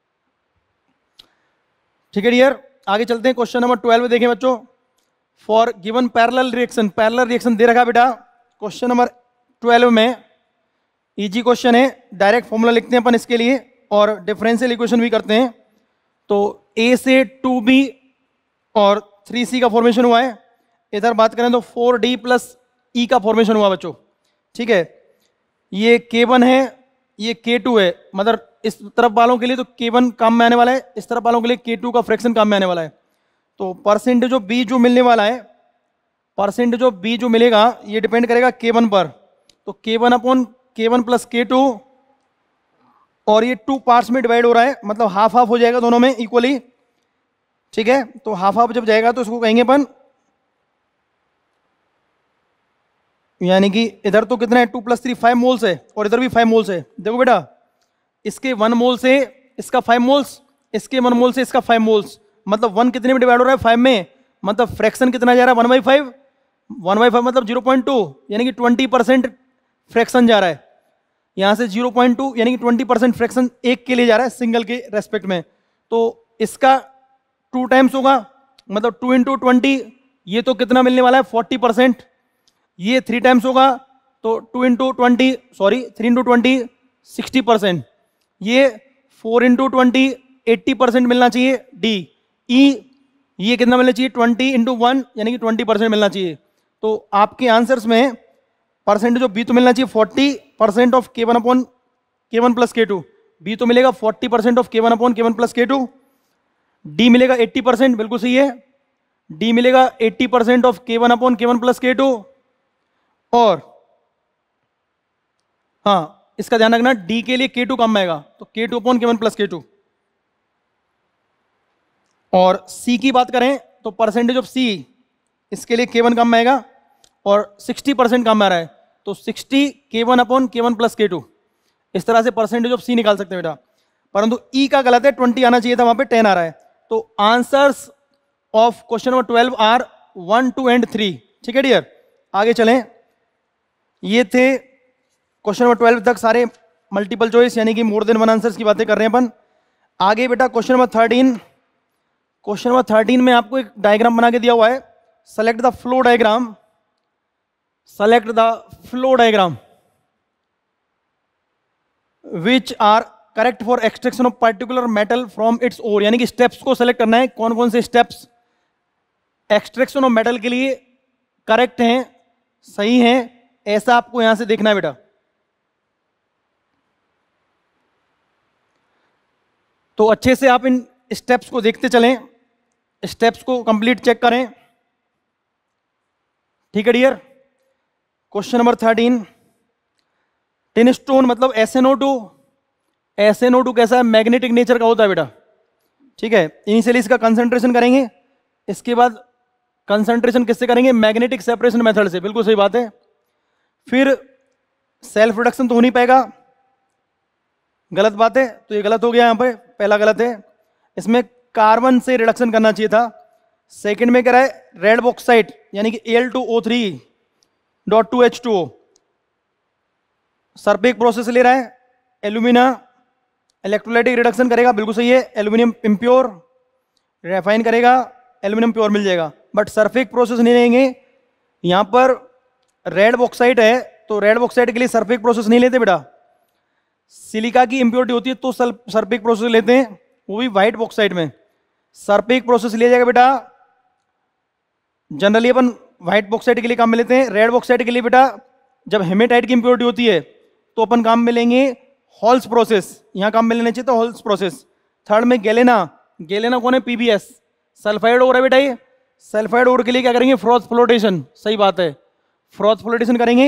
ठीक है डियर। आगे चलते हैं, क्वेश्चन नंबर 12 देखें बच्चों, for given parallel reaction, parallel reaction दे रखा बेटा क्वेश्चन नंबर 12 में, इजी क्वेश्चन है, डायरेक्ट फॉर्मूला लिखते हैं अपन इसके लिए और डिफरेंशियल इक्वेशन भी करते हैं। तो A से 2B और 3C का फॉर्मेशन हुआ है, इधर बात करें तो 4D प्लस E का फॉर्मेशन हुआ बच्चों, ठीक है, ये K1 है, ये K2 है, मतलब इस तरफ वालों के लिए तो K1 काम में आने वाला है, इस तरफ वालों के लिए K2 का फ्रैक्शन काम में आने वाला है। तो परसेंटेज जो B जो मिलने वाला है, परसेंटेज जो B जो मिलेगा ये डिपेंड करेगा K1 पर, तो K1 upon K1 plus K2, और ये 2 पार्ट्स में डिवाइड हो रहा है, मतलब हाफ हाफ हो जाएगा दोनों में इक्वली, ठीक है, तो हाफ हाफ जब जाएगा तो इसको कहेंगे अपन, यानी कि इधर तो कितना है 2 + 3 5 मोल्स है, और इधर भी 5 मोल्स है, देखो बेटा इसके 1 मोल से इसका 5 मोल्स, इसके 1 मोल से इसका 5 मोल्स, मतलब 1 कितने में डिवाइड हो रहा है 5 में, मतलब फ्रैक्शन कितना जा रहा है 1/5, 1/5 मतलब 0.2, यानी कि 20% फ्रैक्शन जा रहा है, यहां से 0.2 यानी कि 20% फ्रैक्शन एक के लिए जा रहा है सिंगल के रेस्पेक्ट में, तो इसका 2 टाइम्स होगा, मतलब 2 × 20, ये तो कितना मिलने वाला है 40%, ये 3 टाइम्स होगा तो 2 × 20 सॉरी 3 × 20 60%, ये 4 × 20 80% मिलना चाहिए डी ई, ये कितना मिलना चाहिए 20 × 1 यानी कि 20% मिलना चाहिए। तो आपके आंसर्स में परसेंटेज जो बी तो मिलना चाहिए 40% of K1 upon K1 plus K2, B तो मिलेगा 40% of K1 upon K1 plus K2, D मिलेगा 80%, बिल्कुल सही है, डी मिलेगा 80% of K1 upon K1 plus K2, और हाँ इसका ध्यान रखना डी के लिए K2 कम आएगा, तो K2 upon K1 plus K2। और C की बात करें तो परसेंटेज ऑफ C, इसके लिए K1 कम आएगा और 60% कम आ रहा है, तो 60 K1 upon K1 plus K2, इस तरह से परसेंटेज ऑफ C निकाल सकते हैं बेटा, परंतु E का गलत है, 20 आना चाहिए था, वहां पे 10 आ रहा है। तो answers of question number 12 are 1 2 and 3, ठीक है डियर। आगे चलें, ये थे क्वेश्चन नंबर 12 तक सारे मल्टीपल चॉइस यानी कि मोर देन वन आंसर्स की बातें कर रहे हैं अपन। आगे बेटा क्वेश्चन नंबर 13, क्वेश्चन नंबर 13 में आपको एक डायग्राम बना के दिया हुआ है, select the flow diagram, select the flow diagram which are correct for extraction of particular metal from its ore, यानी कि स्टेप्स को सेलेक्ट करना है, कौन कौन से स्टेप्स एक्सट्रैक्शन ऑफ मेटल के लिए करेक्ट हैं, सही हैं, ऐसा आपको यहां से देखना है बेटा। तो अच्छे से आप इन स्टेप्स को देखते चलें स्टेप्स को कंप्लीट चेक करें। ठीक है dear. Question number 13, tin stone मतलब SnO2। SnO2 कैसा है? मैग्नेटिक नेचर का होता है बेटा। ठीक है, इनिशियली इसका कंसंट्रेशन करेंगे, इसके बाद कंसंट्रेशन किससे करेंगे? मैग्नेटिक सेपरेशन मेथड से। बिल्कुल सही बात है। फिर सेल्फ रिडक्शन तो हो नहीं पाएगा, गलत बात है, तो ये गलत हो गया, यहां पे पहला गलत है। इसमें कार्बन से रिडक्शन करना चाहिए था। सेकंड में क्या है? रेड बॉक्साइट यानी कि Al2O3.2H2O सरपेक प्रोसेस ले रहा है। एल्यूमिना इलेक्ट्रोलाइटिक रिडक्शन करेगा, बिल्कुल सही है। एल्यूमिनियम इम्प्योर रेफाइन करेगा, एल्यूमिनियम प्योर मिल जाएगा। बट सरफेक प्रोसेस नहीं लेंगे। यहां पर रेड बॉक्साइट है तो रेड बॉक्साइट के लिए सरफेक प्रोसेस नहीं लेते बेटा। सिलिका की इंप्योरिटी होती है तो सरपेक प्रोसेस लेते हैं, वो भी व्हाइट बॉक्साइट में। सरपेक प्रोसेस लिया जाएगा बेटा, जनरली अपन व्हाइट बॉक्साइट के लिए काम में लेते हैं। रेड बॉक्साइट के लिए बेटा जब हेमेटाइट की इंप्योरिटी होती है तो अपन काम में लेंगे हॉल्स प्रोसेस, यहां काम में लेना चाहिए तो हॉल्स प्रोसेस। थर्ड में गैलेना, गैलेना कौन है? PbS सल्फाइड ओर है बेटा। ये सल्फाइड ओर के लिए क्या करेंगे? फ्रॉथ फ्लोटेशन, सही बात है, फ्रॉथ फ्लोटेशन करेंगे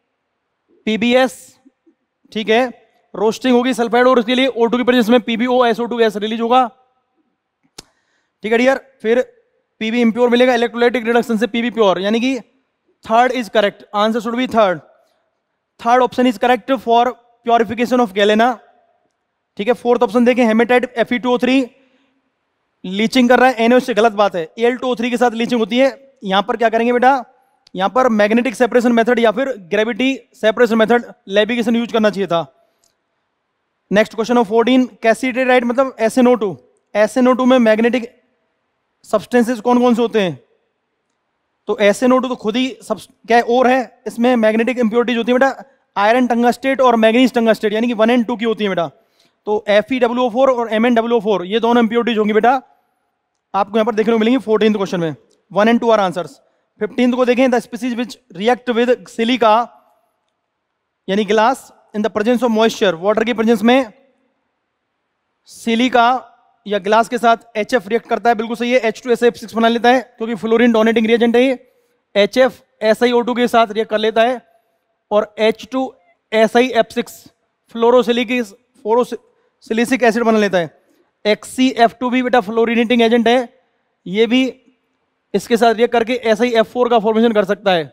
PbS। ठीक है, रोस्टिंग होगी सल्फाइड ओर के लिए, O2 की प्रेजेंस में PbOSO2 गैस रिलीज होगा। ठीक है डियर। फिर Pb इंप्योर मिलेगा इलेक्ट्रोलाइटिक रिडक्शन से Pb प्योर, यानी कि third is correct, answer should be third. Third option is correct for purification of galena. ठीक है, फोर्थ ऑप्शन देखें, हेमेटाइट Fe2O3 लीचिंग कर रहा है NaOH से, गलत बात है। Al2O3 के साथ लीचिंग होती है। यहां पर क्या करेंगे बेटा? यहां पर मैग्नेटिक सेपरेशन मेथड या फिर gravity separation method levigation use करना चाहिए था। नेक्स्ट क्वेश्चन ऑफ 14, कैसीटेराइट मतलब SnO2। SnO2 में मैग्नेटिक सब्सटेंसेस कौन कौन से होते हैं? तो SnO2 तो खुद ही क्या है? और है। इसमें मैग्नेटिक इंप्योरिटीज होती है बेटा, आयरन टंगस्टेट और मैग्नीज टंगस्टेट, यानी कि 1 और 2 की होती है बेटा। तो FeWO4 और MnWO4 ये दोनों इंप्योरिटीज होंगी बेटा, आपको यहां पर देखने को मिलेंगी 14th क्वेश्चन में। 1 और 2 आर आंसर्स। 15th को देखें, the species which react with silica यानी glass in the presence of moisture, water की प्रेजेंस में सिलिका या ग्लास के साथ HF रिएक्ट करता है, बिल्कुल सही है। H2SiF6 बना लेता है क्योंकि फ्लोरीन डोनेटिंग रिएजेंट है ये। HF SiO2 के साथ रिएक्ट कर लेता है और H2SiF6 फ्लोरोसिलिक एसिड बना लेता है। XCF2 भी बेटा फ्लोरिनेटिंग एजेंट है, ये भी इसके साथ रिएक्ट करके SiF4 का फॉर्मेशन कर सकता है।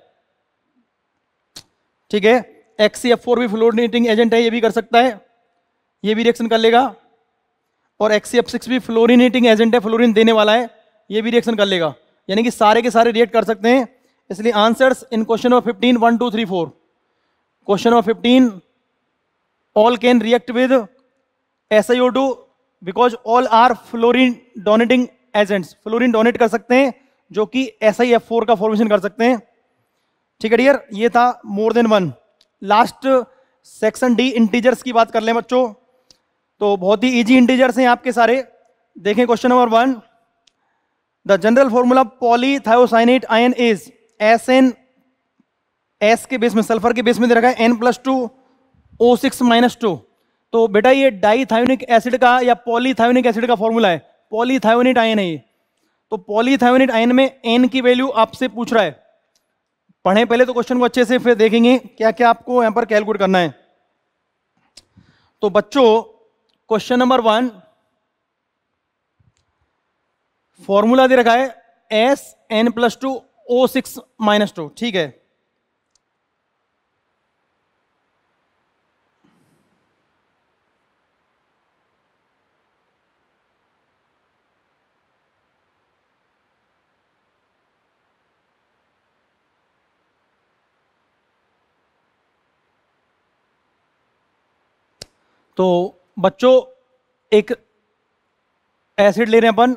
ठीक है, XCF4 भी फ्लोरिनेटिंग एजेंट है, ये भी कर सकता है, ये भी रिएक्शन कर लेगा। और XCF6 भी फ्लोरिनेटिंग एजेंट है, फ्लोरीन देने वाला है, ये भी रिएक्शन कर लेगा। यानी कि सारे के सारे रिएक्ट कर सकते हैं। इसलिए answers in question number 15 1 2 3 4। Question number 15, all can react with SiO2 because all are fluorine donating agents. Fluorine donate कर सकते हैं जो कि SiF4 का फॉर्मेशन कर सकते हैं। ठीक है डियर, ये था more than one. Last section D integers की बात कर लें बच्चों, तो बहुत ही इजी इंटीजर्स हैं आपके सारे। देखें question number 1, the general formula polythiocyanate ion is SN, S के बेस में सल्फर के बेस में दे रखा है N+2 O6-2। तो बेटा ये डाइथायोनिक एसिड का या पॉलीथायोनिक एसिड का फॉर्मूला है, पॉलीथायोनेट आयन है ये। तो पॉलीथायोनेट आयन में N की वैल्यू आपसे पूछ रहा है, पढ़ें पहले तो क्वेश्चन को अच्छे से, फिर देखेंगे क्या क्या आपको यहां पर कैलकुलेट करना है। तो बच्चों क्वेश्चन नंबर 1 फॉर्मूला दे रखा है SN+2 O6-2। ठीक है, तो बच्चों एक एसिड ले रहे हैं अपन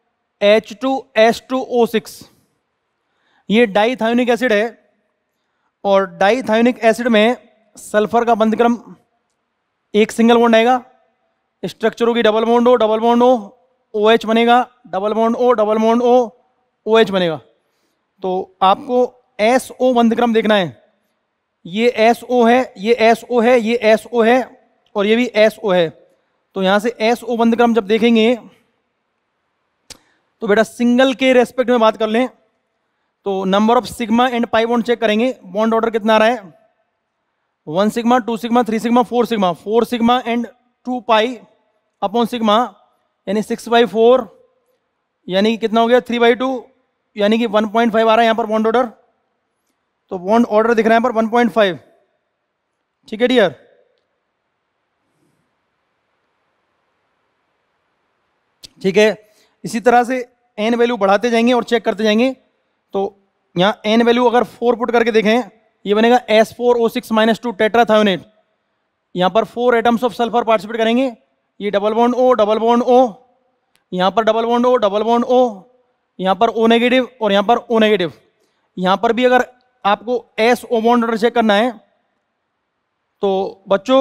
H2S2O6, ये डाइथायोनिक एसिड है और डाइथायोनिक एसिड में सल्फर का बंध क्रम एक सिंगल बॉन्ड आएगा, स्ट्रक्चर होगी डबल बॉन्ड O OH बनेगा, डबल बॉन्ड O OH बनेगा। तो आपको SO बंध क्रम देखना है, ये SO है, ये SO है, ये SO है और ये भी SO है। तो यहां से SO बंध क्रम जब देखेंगे तो बेटा सिंगल के रेस्पेक्ट में बात कर लें तो number of sigma and pi bond check करेंगे। बॉन्ड ऑर्डर कितना आ रहा है? 1 sigma, 2 sigma, 3 sigma, 4 sigma. 4 sigma and 2 pi upon sigma, यानी 6/4, यानी कि कितना हो गया? 3/2, यानी कि 1.5 आ रहा है यहाँ पर बॉन्ड ऑर्डर। तो बॉन्ड ऑर्डर दिख रहा है यहाँ पर 1.5। ठीक है डियर। ठीक है, इसी तरह से एन वैल्यू बढ़ाते जाएंगे और चेक करते जाएंगे। तो यहाँ एन वैल्यू अगर 4 पुट करके देखें, ये बनेगा S4O6-2 टेट्राथायोनेट। यहाँ पर 4 एटम्स ऑफ सल्फर पार्टिसिपेट करेंगे। ये double bond O, double bond O, यहाँ पर double bond O, double bond O, यहाँ पर O नेगेटिव और यहाँ पर O नेगेटिव। यहाँ पर भी अगर आपको SO बॉन्ड ऑर्डर चेक करना है तो बच्चों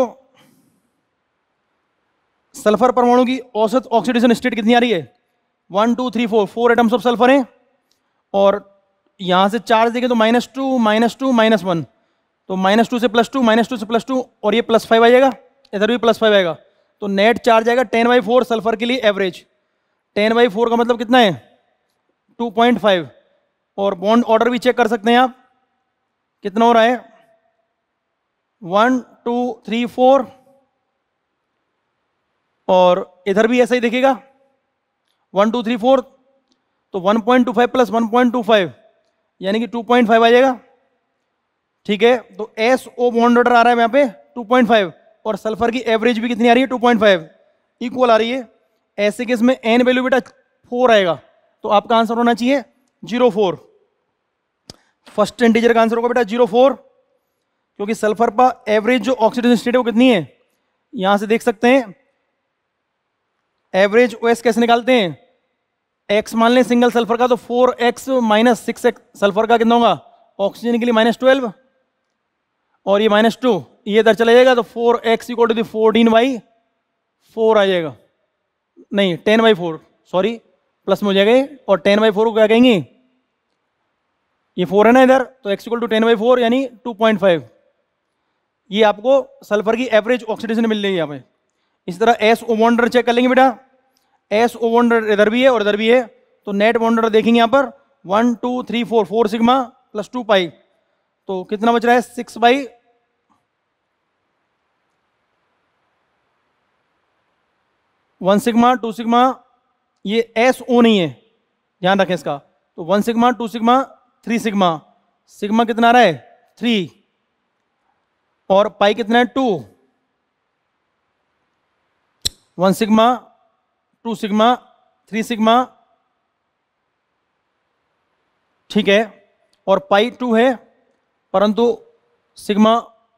सल्फर परमाणु की औसत ऑक्सीडेशन स्टेट कितनी आ रही है? 1 2 3 4, 4 एटम्स ऑफ सल्फर है। और यहां से चार्ज देखें तो -2 -2 -1, तो -2 से +2, -2 से +2, और ये +5 आ जाएगा, इधर भी +5 आएगा। तो नेट चार्ज आएगा 10/4 सल्फर के लिए एवरेज। 10/4 का मतलब कितना है? 2.5। और बॉन्ड ऑर्डर भी चेक कर सकते हैं आप, कितना हो रहा है? 1 2 3 4, और इधर भी ऐसा ही दिखेगा 1 2 3 4। तो 1.25 + 1.25 यानी कि 2.5 आ जाएगा। ठीक है, तो SO बॉन्ड ऑर्डर आ रहा है यहाँ पे 2.5, और सल्फर की एवरेज भी कितनी आ रही है? 2.5 इक्वल आ रही है। ऐसे केस में एन वैल्यू बेटा 4 आएगा, तो आपका आंसर होना चाहिए 0.4। फर्स्ट इंटीजर का आंसर होगा बेटा 0.4, क्योंकि सल्फर का एवरेज जो ऑक्सीडेशन स्टेट है वो कितनी है? यहां से देख सकते हैं एवरेज OS कैसे निकालते हैं? X मान लें सिंगल सल्फर का, तो 4x - 6x सल्फर का कितना होगा? ऑक्सीजन के लिए -12, और ये -2, ये इधर चला जाएगा, तो 4x = 14/4 आ जाएगा। नहीं 10/4, सॉरी प्लस में हो जाएगा ये, और 10/4 को क्या कहेंगे? ये 4 है ना इधर, तो x = 10/4 यानी 2.5। ये आपको सल्फर की एवरेज ऑक्सीडेशन मिल रही है यहाँ पे। इस तरह SO बॉन्ड चेक कर लेंगे बेटा। SO बॉन्ड इधर भी है और इधर भी है, तो नेट बॉन्ड देखेंगे यहाँ पर 1 2 3 4, 4 सिग्मा + 2 पाई, तो कितना बच रहा है? 6/1 सिग्मा 2 सिग्मा। ये SO नहीं है, ध्यान रखें इसका। तो 1 सिग्मा 2 सिग्मा 3 सिग्मा। सिग्मा कितना आ रहा है? 3, और पाई कितना है? 2। 1 सिग्मा 2 सिग्मा 3 सिग्मा, ठीक है, और पाई 2 है, परंतु सिग्मा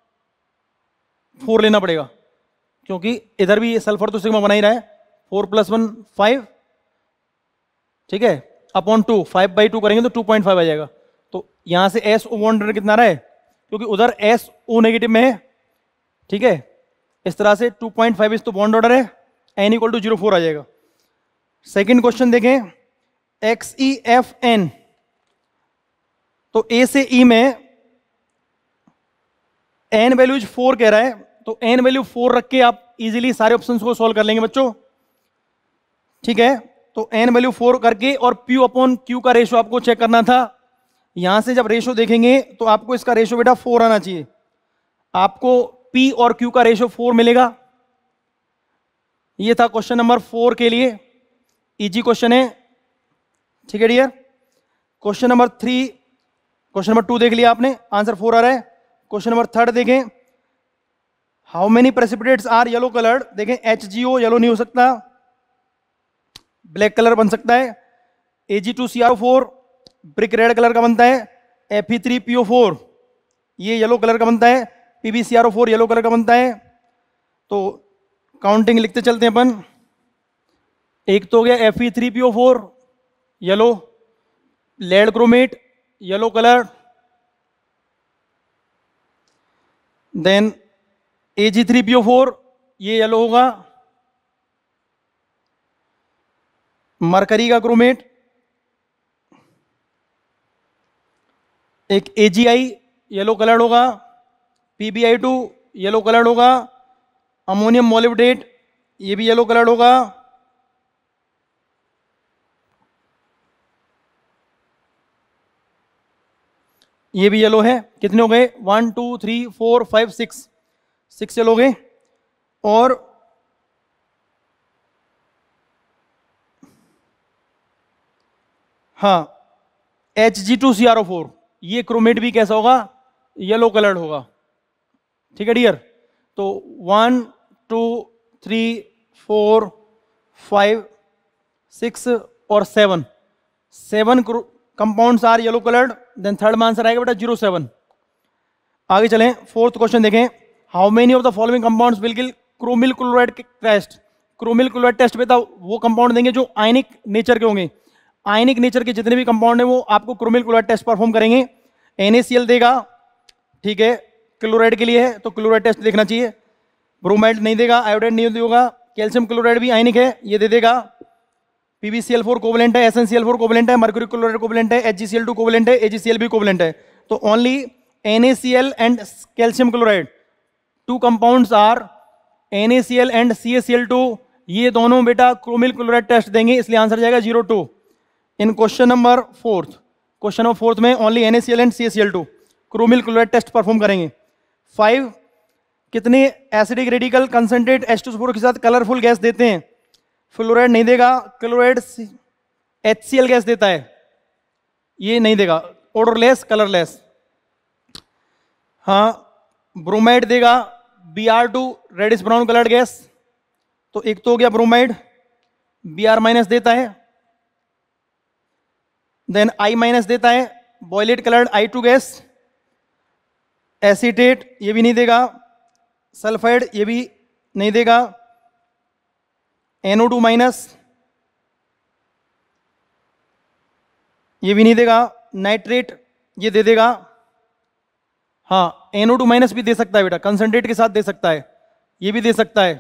4 लेना पड़ेगा, क्योंकि इधर भी ये सल्फर तो सिग्मा बना ही रहा है। 4 + 1 5, ठीक है, अपॉन 2, 5/2 करेंगे तो 2.5 आ जाएगा। तो यहां से SO बॉन्ड कितना आ रहा है? क्योंकि उधर SO नेगेटिव में है। ठीक है, इस तरह से 2.5 इस तो बॉन्ड ऑर्डर है, n = 0.4 आ जाएगा। सेकंड क्वेश्चन देखें, XeFn। तो A से E में n वैल्यूज 4 कह रहा है, तो n वैल्यू 4 रख के आप इजीली सारे ऑप्शंस को सॉल्व कर लेंगे बच्चों। ठीक है, तो n वैल्यू 4 करके, और P/Q का रेशो आपको चेक करना था। यहां से जब रेशो देखेंगे तो आपको इसका रेशो बेटा 4 आना चाहिए। आपको P और Q का रेशो 4 मिलेगा। ये था क्वेश्चन नंबर 4 के लिए, इजी क्वेश्चन है। ठीक है dear. Question number 3, question number 2 देख लिया आपने, आंसर 4 आ रहा है। क्वेश्चन नंबर 3 देखें, how many precipitates are yellow coloured. देखें HGO येलो नहीं हो सकता, ब्लैक कलर बन सकता है। Ag2CrO4 ब्रिक रेड कलर का बनता है। Fe3PO4 ये येलो कलर का बनता है। PbCrO4 येलो कलर का बनता है। तो काउंटिंग लिखते चलते हैं अपन। एक तो हो गया Fe3PO4 yellow, lead chromate yellow colour, then Ag3PO4 ये येलो होगा, मरकरी का क्रोमेट, एक AgI येलो कलर्ड होगा, PbI2 येलो कलर्ड होगा, अमोनियम मोलिब्डेट ये भी येलो कलर्ड होगा, ये भी येलो है। कितने हो गए? 1 2 3 4 5 6, 6 येलो हो गए। और हाँ, Hg2CrO4, ये क्रोमेट भी कैसा होगा? येलो कलर्ड होगा। ठीक है डियर। तो 1 2 3 4 5 6 और 7 compounds are yellow coloured. Then third में आंसर आएगा बेटा 07। आगे चलें, फोर्थ क्वेश्चन देखें। How many of the following compounds will give chromyl chloride test? Chromyl chloride test बेटा वो कंपाउंड देंगे जो आयनिक नेचर के होंगे। आयनिक नेचर के जितने भी कंपाउंड है वो आपको क्रोमिल क्लोराइड टेस्ट परफॉर्म करेंगे। NaCl देगा, ठीक है, क्लोराइड के लिए है तो क्लोराइड टेस्ट देखना चाहिए। ब्रोमाइड नहीं देगा, आयोडाइड नहीं देगा। कैल्शियम क्लोराइड भी आयनिक है, ये दे देगा। PbCl4 कोवलेंट है, SnCl4 कोवलेंट है, मर्क्यूरी क्लोराइड कोवलेंट है, HgCl2 कोवलेंट है, AgCl भी कोवलेंट है। तो only NaCl and calcium chloride, 2 compounds are NaCl and CaCl2, ये दोनों बेटा क्रोमिल क्लोराइड टेस्ट देंगे, इसलिए आंसर जाएगा 02 in question number 4। Question number 4 में only NaCl and CaCl2 chromyl chloride test perform करेंगे। 5, कितने एसिडिक रेडिकल कंसंट्रेट H2SO4 के साथ कलरफुल गैस देते हैं? फ्लोराइड नहीं देगा, क्लोराइड HCl गैस देता है, ये नहीं देगा। Odourless, colourless. हाँ, ब्रोमाइड देगा, Br2 reddish brown coloured gas, तो एक तो हो गया ब्रोमाइड। Br- देता है, देन I- देता है, बॉयलेट कलर्ड I2 गैस। एसीटेट ये भी नहीं देगा, सल्फाइड ये भी नहीं देगा, NO2- ये भी नहीं देगा, नाइट्रेट ये दे देगा। हाँ, NO2- भी दे सकता है बेटा, कंसंट्रेट के साथ दे सकता है, ये भी दे सकता है।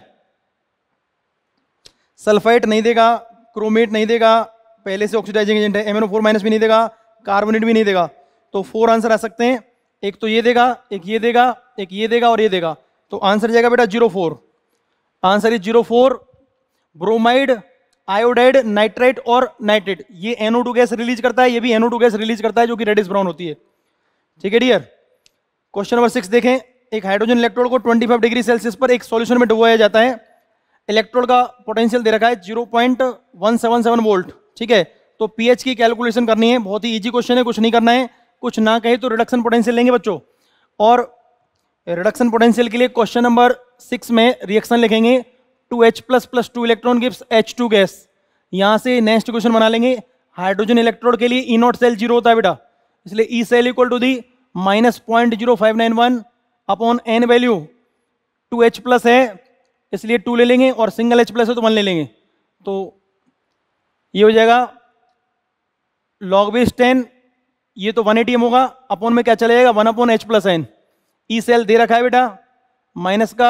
सल्फाइड नहीं देगा, क्रोमेट नहीं देगा, पहले से ऑक्सीडाइजिंग एजेंट है। MnO4- भी नहीं देगा, कार्बोनेट भी नहीं देगा। तो 4 आंसर आ सकते हैं, एक तो ये देगा, एक ये देगा, एक ये देगा और ये देगा। तो आंसर जाएगा बेटा 04। Answer is 04। Bromide, iodide, nitrite और नाइट्रेट ये NO2 गैस रिलीज करता है, ये भी NO2 गैस रिलीज करता है जो कि रेडिश ब्राउन होती है। ठीक है डियर। क्वेश्चन नंबर 6 देखें। एक हाइड्रोजन इलेक्ट्रोड को 25 डिग्री सेल्सियस पर एक सॉल्यूशन में डुबोया जाता है। इलेक्ट्रोड का पोटेंशियल दे रखा है 0.177 वोल्ट। ठीक है, तो पीएच की कैलकुलेशन करनी है, बहुत ही इजी क्वेश्चन है, कुछ नहीं करना है। कुछ ना कहे तो रिडक्शन पोटेंशियल लेंगे बच्चों, और रिडक्शन पोटेंशियल के लिए क्वेश्चन नंबर 6 में रिएक्शन लिखेंगे 2H++ 2 electron gives H2 gas. यहां से नेक्स्ट क्वेश्चन बना लेंगे। हाइड्रोजन इलेक्ट्रोड के लिए E0 सेल 0 होता है बेटा, इसलिए E cell equal to the -0.0591 upon N value 2H+ है इसलिए 2 ले लेंगे, और सिंगल H+ है तो 1 ले लेंगे। तो ये हो जाएगा log बेस 10, ये तो 1 ATM होगा, अपॉन में क्या चला जाएगा 1/H+N। ई सेल दे रखा है बेटा, माइनस का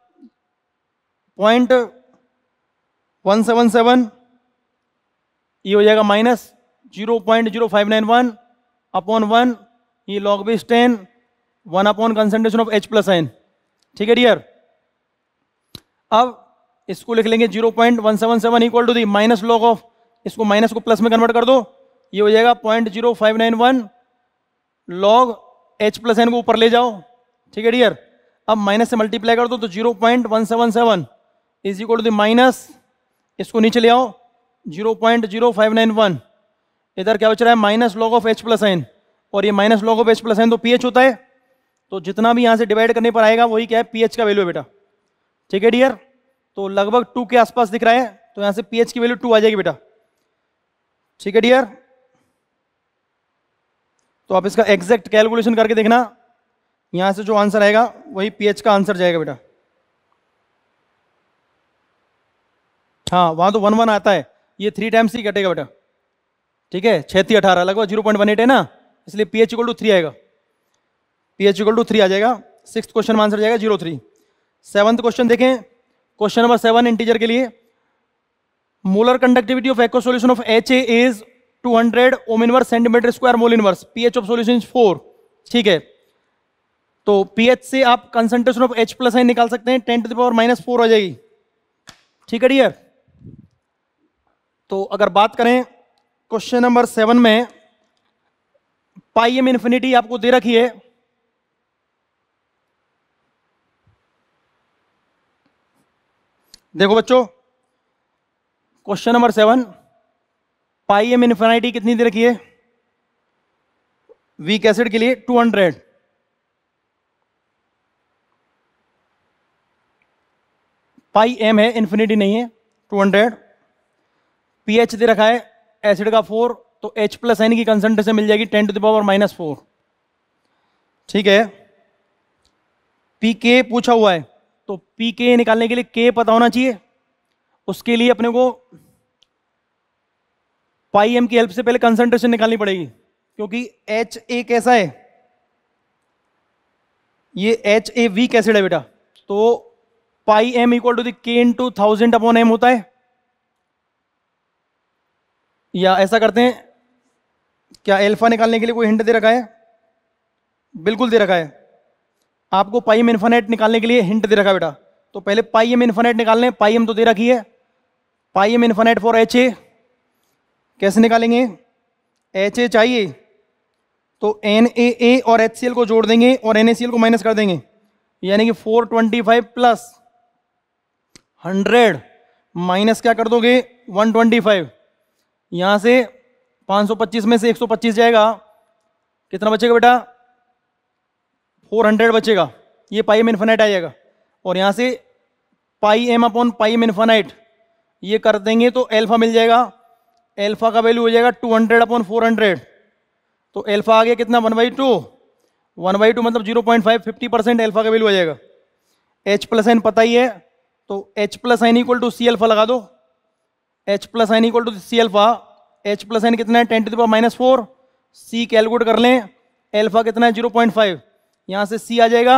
0.177, ये हो जाएगा -0.0591 अपॉन 1, ये log base 10, 1 upon concentration of H+N। ठीक है डियर। अब इसको लिख लेंगे 0.177 equal to the minus log of, इसको माइनस को प्लस में कन्वर्ट कर दो, ये हो जाएगा 0.0591 log H+N को ऊपर ले जाओ। ठीक है डियर। अब माइनस से मल्टीप्लाई कर दो तो 0.177 is equal to the minus, इसको नीचे ले आओ 0.0591, इधर क्या बच रहा है माइनस लॉग ऑफ H+N, और ये माइनस लॉग ऑफ H+N तो पीएच होता है, तो जितना भी यहां से डिवाइड करने पर आएगा वही क्या है पीएच का वैल्यू है बेटा। ठीक है डियर। तो लगभग 2 के आसपास दिख रहा है, तो यहां से पीएच की वैल्यू 2 आ जाएगी बेटा। ठीक है डियर। तो आप इसका एग्जैक्ट कैलकुलेशन करके देखना, यहां से जो आंसर आएगा वही पीएच का आंसर जाएगा बेटा। हाँ, वहां तो 1 1 आता है, ये 3 टाइम्स ही कटेगा बेटा। ठीक है, 6 3 18 लगभग 0.18 है ना, इसलिए पीएच इक्वल टू 3 आएगा, पीएच इक्वल टू 3 आ जाएगा। 6th क्वेश्चन में आंसर जाएगा 03। 7th क्वेश्चन देखें। क्वेश्चन नंबर 7 इंटीजर के लिए, molar conductivity of aqua solution of HA is 200 ohm inverse centimetre square mole inverse, pH of solution is 4। ठीक है, तो पीएच से आप कंसंट्रेशन ऑफ H+N निकाल सकते हैं, 10⁻⁻4 हो जाएगी। ठीक है डियर। तो अगर बात करें क्वेश्चन नंबर 7 में पाई एम इन्फिनिटी आपको दे रखी है, देखो बच्चों question number 7, pi M infinity कितनी दे रखी है वीक एसिड के लिए 200, पाई एम है इन्फिनिटी नहीं है 200, पीएच दे रखा है एसिड का 4, तो H प्लस एन की कंसंट्रेशन मिल जाएगी 10⁻⁻⁴, ठीक है। पीके पूछा हुआ है, तो पीके निकालने के लिए के पता होना चाहिए, उसके लिए अपने को पाई एम की हेल्प से पहले कंसंट्रेशन निकालनी पड़ेगी, क्योंकि एच ए कैसा है, ये एच ए वीक एसिड है बेटा, तो pi M equal to the K into 1000/m होता है, या ऐसा करते हैं, क्या एल्फा निकालने के लिए कोई हिंट दे रखा है? बिल्कुल दे रखा है, आपको पाई एम इन्फिनिट निकालने के लिए हिंट दे रखा है बेटा। तो पहले पाई एम इन्फिनिट निकालने, पाई एम तो दे रखी है, pi M infinite for H A कैसे निकालेंगे? एच ए चाहिए तो एन ए और एच सी एल को जोड़ देंगे और एन ए सी एल को माइनस कर देंगे, यानी कि 425 प्लस 100 माइनस क्या कर दोगे 125, यहां से 525 में से 125 जाएगा, कितना बचेगा बेटा 400 बचेगा, ये पाई एम इन्फिनिट आ जाएगा, और यहां से pi M upon pi M infinite ये कर देंगे तो एल्फा मिल जाएगा, एल्फा का वैल्यू हो जाएगा 200/400, तो एल्फा आ गया कितना 1/2, 1/2 मतलब 0.5, 50% एल्फा का वैल्यू आ जाएगा। H प्लस एन पता ही है, तो H plus N equal to C alpha लगा दो, H plus N equal to C alpha, H plus N कितना है 10⁻⁴, C कैलकुलेट कर लें, एल्फा कितना है 0.5, यहाँ से C आ जाएगा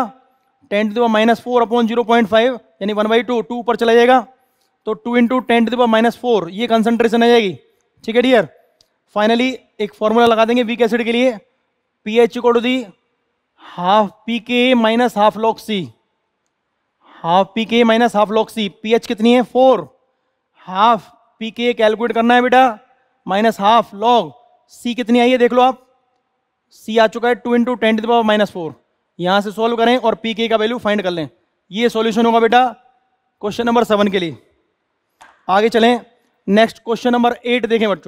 10⁻⁴/0.5 यानी 1/2, 2 ऊपर चला जाएगा, तो 2 × 10⁻⁴ ये कंसंट्रेशन आ जाएगी, ठीक है डियर। फाइनली एक फॉर्मूला लगा देंगे वीक एसिड के लिए, pH equal to the half P K minus half log C, half P K minus half log C, pH कितनी है 4, हाफ पी के कैलकुलेट करना है बेटा, माइनस हाफ लॉग सी कितनी आई है देख लो आप, सी आ चुका है 2 × 10⁻⁴, यहां से सॉल्व करें और पी के का वैल्यू फाइंड कर लें, ये सॉल्यूशन होगा बेटा क्वेश्चन नंबर 7 के लिए। आगे चलें, नेक्स्ट क्वेश्चन नंबर 8 देखें बच्चों।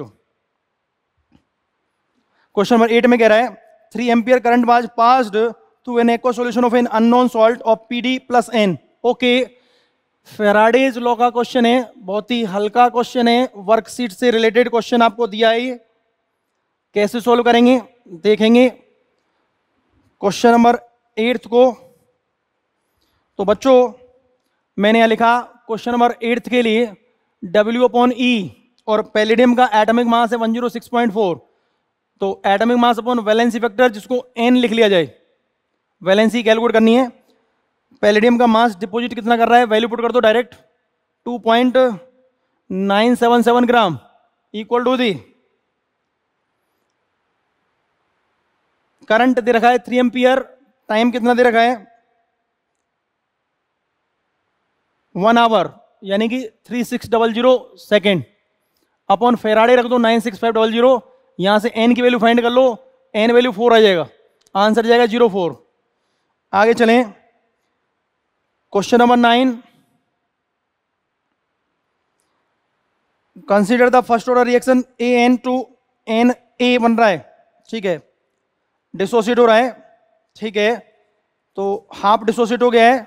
क्वेश्चन नंबर 8 में कह रहा है 3 ampere current was passed through an aqua solution of an unknown salt of PD plus N. Okay, Faraday's law का क्वेश्चन है, बहुत ही हल्का क्वेश्चन है, वर्कशीट से रिलेटेड क्वेश्चन आपको दिया है, ये कैसे सॉल्व करेंगे देखेंगे क्वेश्चन नंबर 8 को। तो बच्चों मैंने यहां लिखा क्वेश्चन नंबर 8 के लिए W/E और पैलिडियम का एटॉमिक मास है 106.4, तो atomic mass upon valency factor जिसको n लिख लिया जाए, वैलेंसी कैलकुलेट करनी है, पैलिडियम का मास डिपॉजिट कितना कर रहा है वैल्यू पुट कर दो direct 2.977 gram equal to the current दे रखा है 3 एम्पियर, टाइम कितना दे रखा है 1 आवर यानी कि 3600 सेकेंड, अपॉन फेराडे रख दो 96500, यहां से n की वैल्यू फाइंड कर लो, n वैल्यू 4 आ जाएगा, आंसर जाएगा 0.4। आगे चलें question number 9, consider the first order reaction AN to NA बन रहा है, ठीक है, डिसोसिएट हो रहा है, ठीक है, तो हाफ डिसोसिएट हो गया है,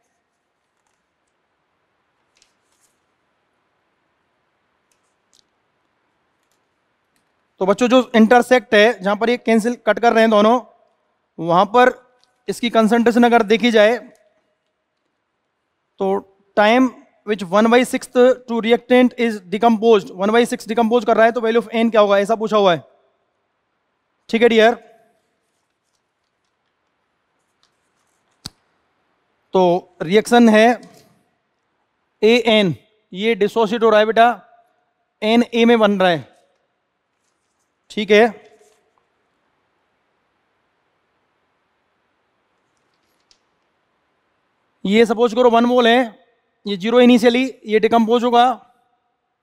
तो बच्चों जो इंटरसेक्ट है जहां पर ये कैंसिल कट कर रहे हैं दोनों, वहां पर इसकी कंसंट्रेशन अगर देखी जाए तो time which 1/6 to reactant is decompose, 1/6 decompose कर रहा है, तो वैल्यू ऑफ n क्या होगा ऐसा पूछा हुआ है, ठीक है डियर। तो रिएक्शन है AN, ये डिसोसिएट हो रहा है बेटा, NA में बन रहा है, ठीक है। ये सपोज करो 1 मोल है, ये 0 इनिशियली, ये डिकम्पोज होगा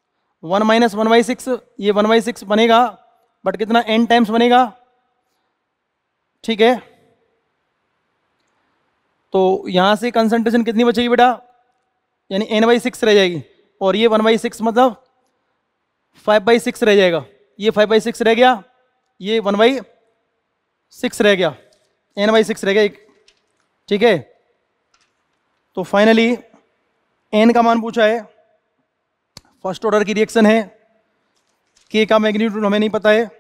1 - 1/6, ये 1/6 बनेगा, बट कितना n टाइम्स बनेगा ठीक है, तो यहां से कंसंट्रेशन कितनी बचेगी बेटा, यानी n/6 रह जाएगी, और ये 1/6 मतलब 5/6 रह जाएगा, ये 5/6 रह गया, ये 1/6 रह गया, n/6 रह गया एक। ठीक है, तो फाइनली n का मान पूछा है, फर्स्ट ऑर्डर की रिएक्शन है, k का मैग्नीट्यूड हमें नहीं पता है,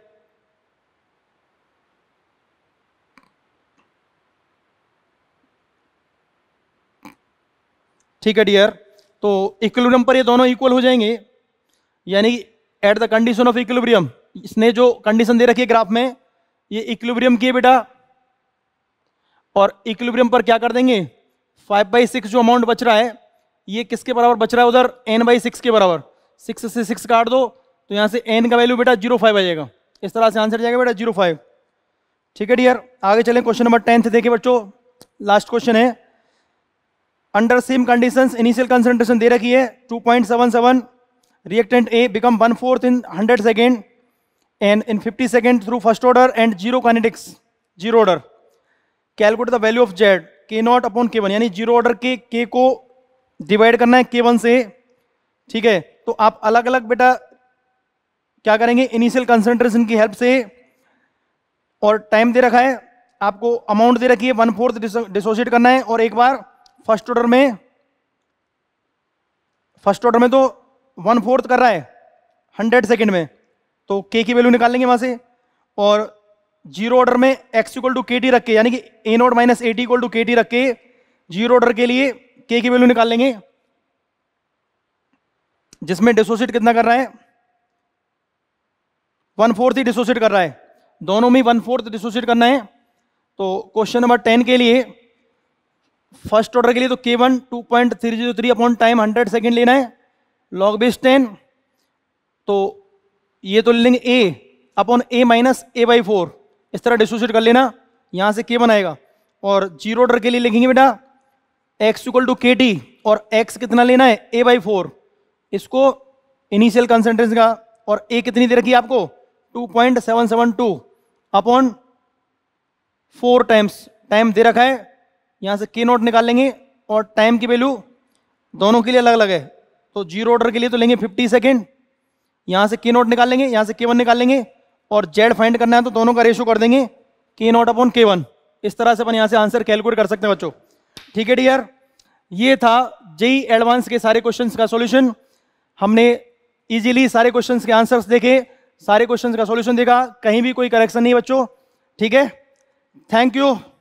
ठीक है डियर। तो इक्विलिब्रियम पर ये दोनों इक्वल हो जाएंगे, यानी at the condition of equilibrium, इसने जो कंडीशन दे रखी है ग्राफ में, ये इक्विलिब्रियम की है बेटा, और इक्विलिब्रियम पर क्या कर देंगे, 5/6 जो अमाउंट बच रहा है, ये किसके बराबर बच रहा है उधर, n/6 के बराबर, 6 से 6 काट दो तो यहां से n का वैल्यू बेटा 0.5 आ जाएगा, इस तरह से आंसर जाएगा बेटा 0.5। ठीक है डियर, आगे चलें, क्वेश्चन नंबर 10 देखिए बच्चों, लास्ट क्वेश्चन है। Under same conditions initial concentration दे रखी है 2.77, reactant A become 1/4 in 100 second and in 50 second through first order and zero kinetics, zero order, calculate the value of Z K0/K1, यानी जीरो ऑर्डर के K को डिवाइड करना है K1 से। ठीक है, तो आप अलग अलग बेटा क्या करेंगे, इनिशियल कंसंट्रेशन की हेल्प से, और टाइम दे रखा है आपको, अमाउंट दे रखी है 1/4 डिसोसिएट करना है, और एक बार फर्स्ट ऑर्डर में तो 1/4 कर रहा है 100 सेकेंड में, तो K की वैल्यू निकाल लेंगे वहां से, और जीरो ऑर्डर में x इक्वल टू KT रख के, यानी कि A0 - AT equal to KT रख के, जीरो ऑर्डर के लिए K की वैल्यू निकाल लेंगे, जिसमें डिसोसिएट कितना कर रहा है, 1/4 ही डिसोसिएट कर रहा है, दोनों में 1/4 डिसोसिएट करना है। तो क्वेश्चन नंबर 10 के लिए, फर्स्ट ऑर्डर के लिए तो K1 2.303 अपॉन टाइम 100 सेकेंड लेना है, log बेस 10, तो ये तो ले लेंगे A upon A minus A/4, इस तरह डिसोसिएट कर लेना, यहां से K1 आएगा, और जीरो ऑर्डर के लिए लिखेंगे बेटा x इक्वल टू KT, और x कितना लेना है A/4, इसको इनिशियल कंसंट्रेशन का, और A कितनी दे रखी है आपको 2.772 अपॉन 4 टाइम्स, टाइम दे रखा है, यहां से K0 निकाल लेंगे, और टाइम की वैल्यू दोनों के लिए अलग अलग है, तो जीरो ऑर्डर के लिए तो लेंगे 50 सेकेंड, यहां से K0 निकाल लेंगे, यहां से K1 निकाल लेंगे, और Z फाइंड करना है तो दोनों का रेशियो कर देंगे K0/K1, इस तरह से अपन यहां से आंसर कैलकुलेट कर सकते हैं बच्चों। ठीक है डियर, ये था जेईई एडवांस के सारे क्वेश्चंस का सॉल्यूशन, हमने इजीली सारे क्वेश्चंस के आंसर्स देखे, सारे क्वेश्चंस का सॉल्यूशन देखा, कहीं भी कोई करेक्शन नहीं बच्चों। ठीक है, थैंक यू।